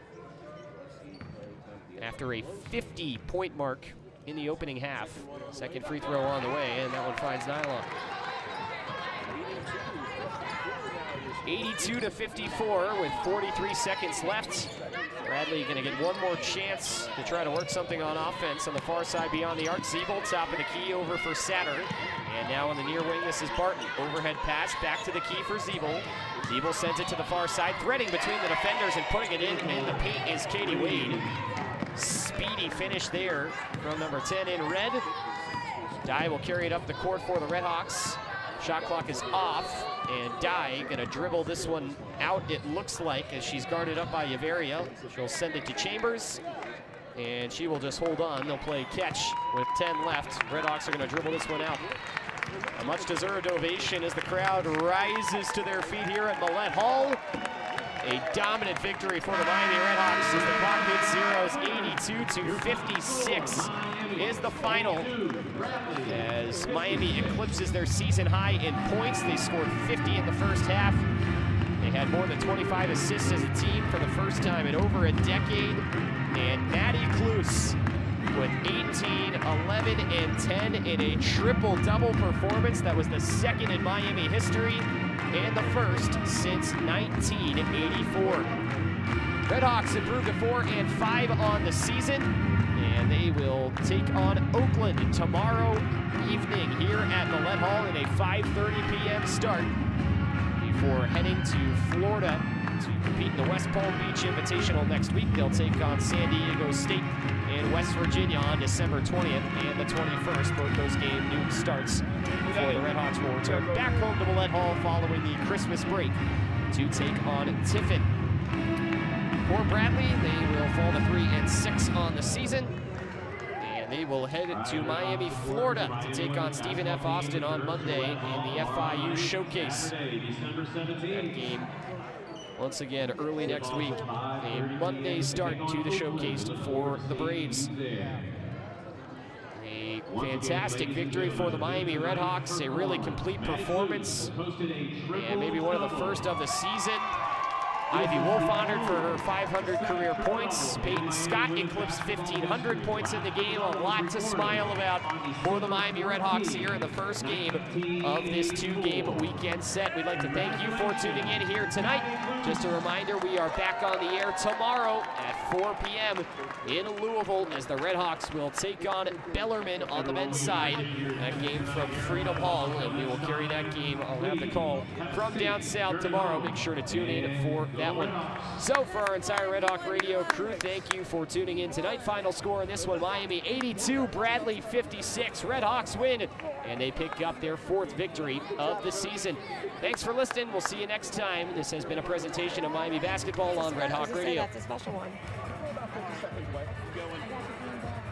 Speaker 1: after a fifty point mark in the opening half. Second free throw on the way, and that one finds Nylon. eighty-two to fifty-four with forty-three seconds left. Bradley gonna get one more chance to try to work something on offense on the far side beyond the arc. Zeeble, top of the key over for Saturn. And now on the near wing, this is Barton. Overhead pass, back to the key for Zeeble. Zeeble sends it to the far side, threading between the defenders and putting it in, and the paint is Katie Wade. Speedy finish there from number ten in red. Dye will carry it up the court for the RedHawks. Shot clock is off, and Dye gonna dribble this one out, it looks like, as she's guarded up by Yavaria. She'll send it to Chambers, and she will just hold on. They'll play catch with ten left. RedHawks are gonna dribble this one out. A much-deserved ovation as the crowd rises to their feet here at Millett Hall. A dominant victory for the Miami RedHawks as the clock hits zeros. eighty-two to fifty-six is the final, as Miami eclipses their season high in points. They scored fifty in the first half. They had more than twenty-five assists as a team for the first time in over a decade. And Maddie Kloos with eighteen, eleven, and ten in a triple-double performance. That was the second in Miami history and the first since nineteen eighty-four. RedHawks improved to four and five on the season, and they will take on Oakland tomorrow evening here at Millett Hall in a five thirty p m start before heading to Florida to compete in the West Palm Beach Invitational next week. They'll take on San Diego State and West Virginia on December twentieth and the twenty-first. Both those game noon starts before the RedHawks will return back home to Millett Hall following the Christmas break to take on Tiffin. For Bradley, they will fall to three and six on the season, and they will head to Miami, Florida to take on Stephen F. Austin on Monday in the F I U Showcase. That game, once again, early next week, a Monday start to the Showcase for the Braves. A fantastic victory for the Miami RedHawks, a really complete performance, and maybe one of the first of the season. Ivy Wolf honored for her five hundred career points. Peyton Scott eclipsed fifteen hundred points in the game. A lot to smile about for the Miami RedHawks here in the first game of this two-game weekend set. We'd like to thank you for tuning in here tonight. Just a reminder, we are back on the air tomorrow at four p m in Louisville as the RedHawks will take on Bellarmine on the men's side. That game from Freedom Hall, and we will carry that game. I'll have the call from down south tomorrow. Make sure to tune in for that one. So for our entire Red Hawk Radio crew, thank you for tuning in tonight. Final score in this one, Miami eighty-two, Bradley fifty-six. RedHawks win, and they pick up their fourth victory of the season. Thanks for listening. We'll see you next time. This has been a presentation of Miami basketball on Red Hawk Radio.
Speaker 7: That's a special one.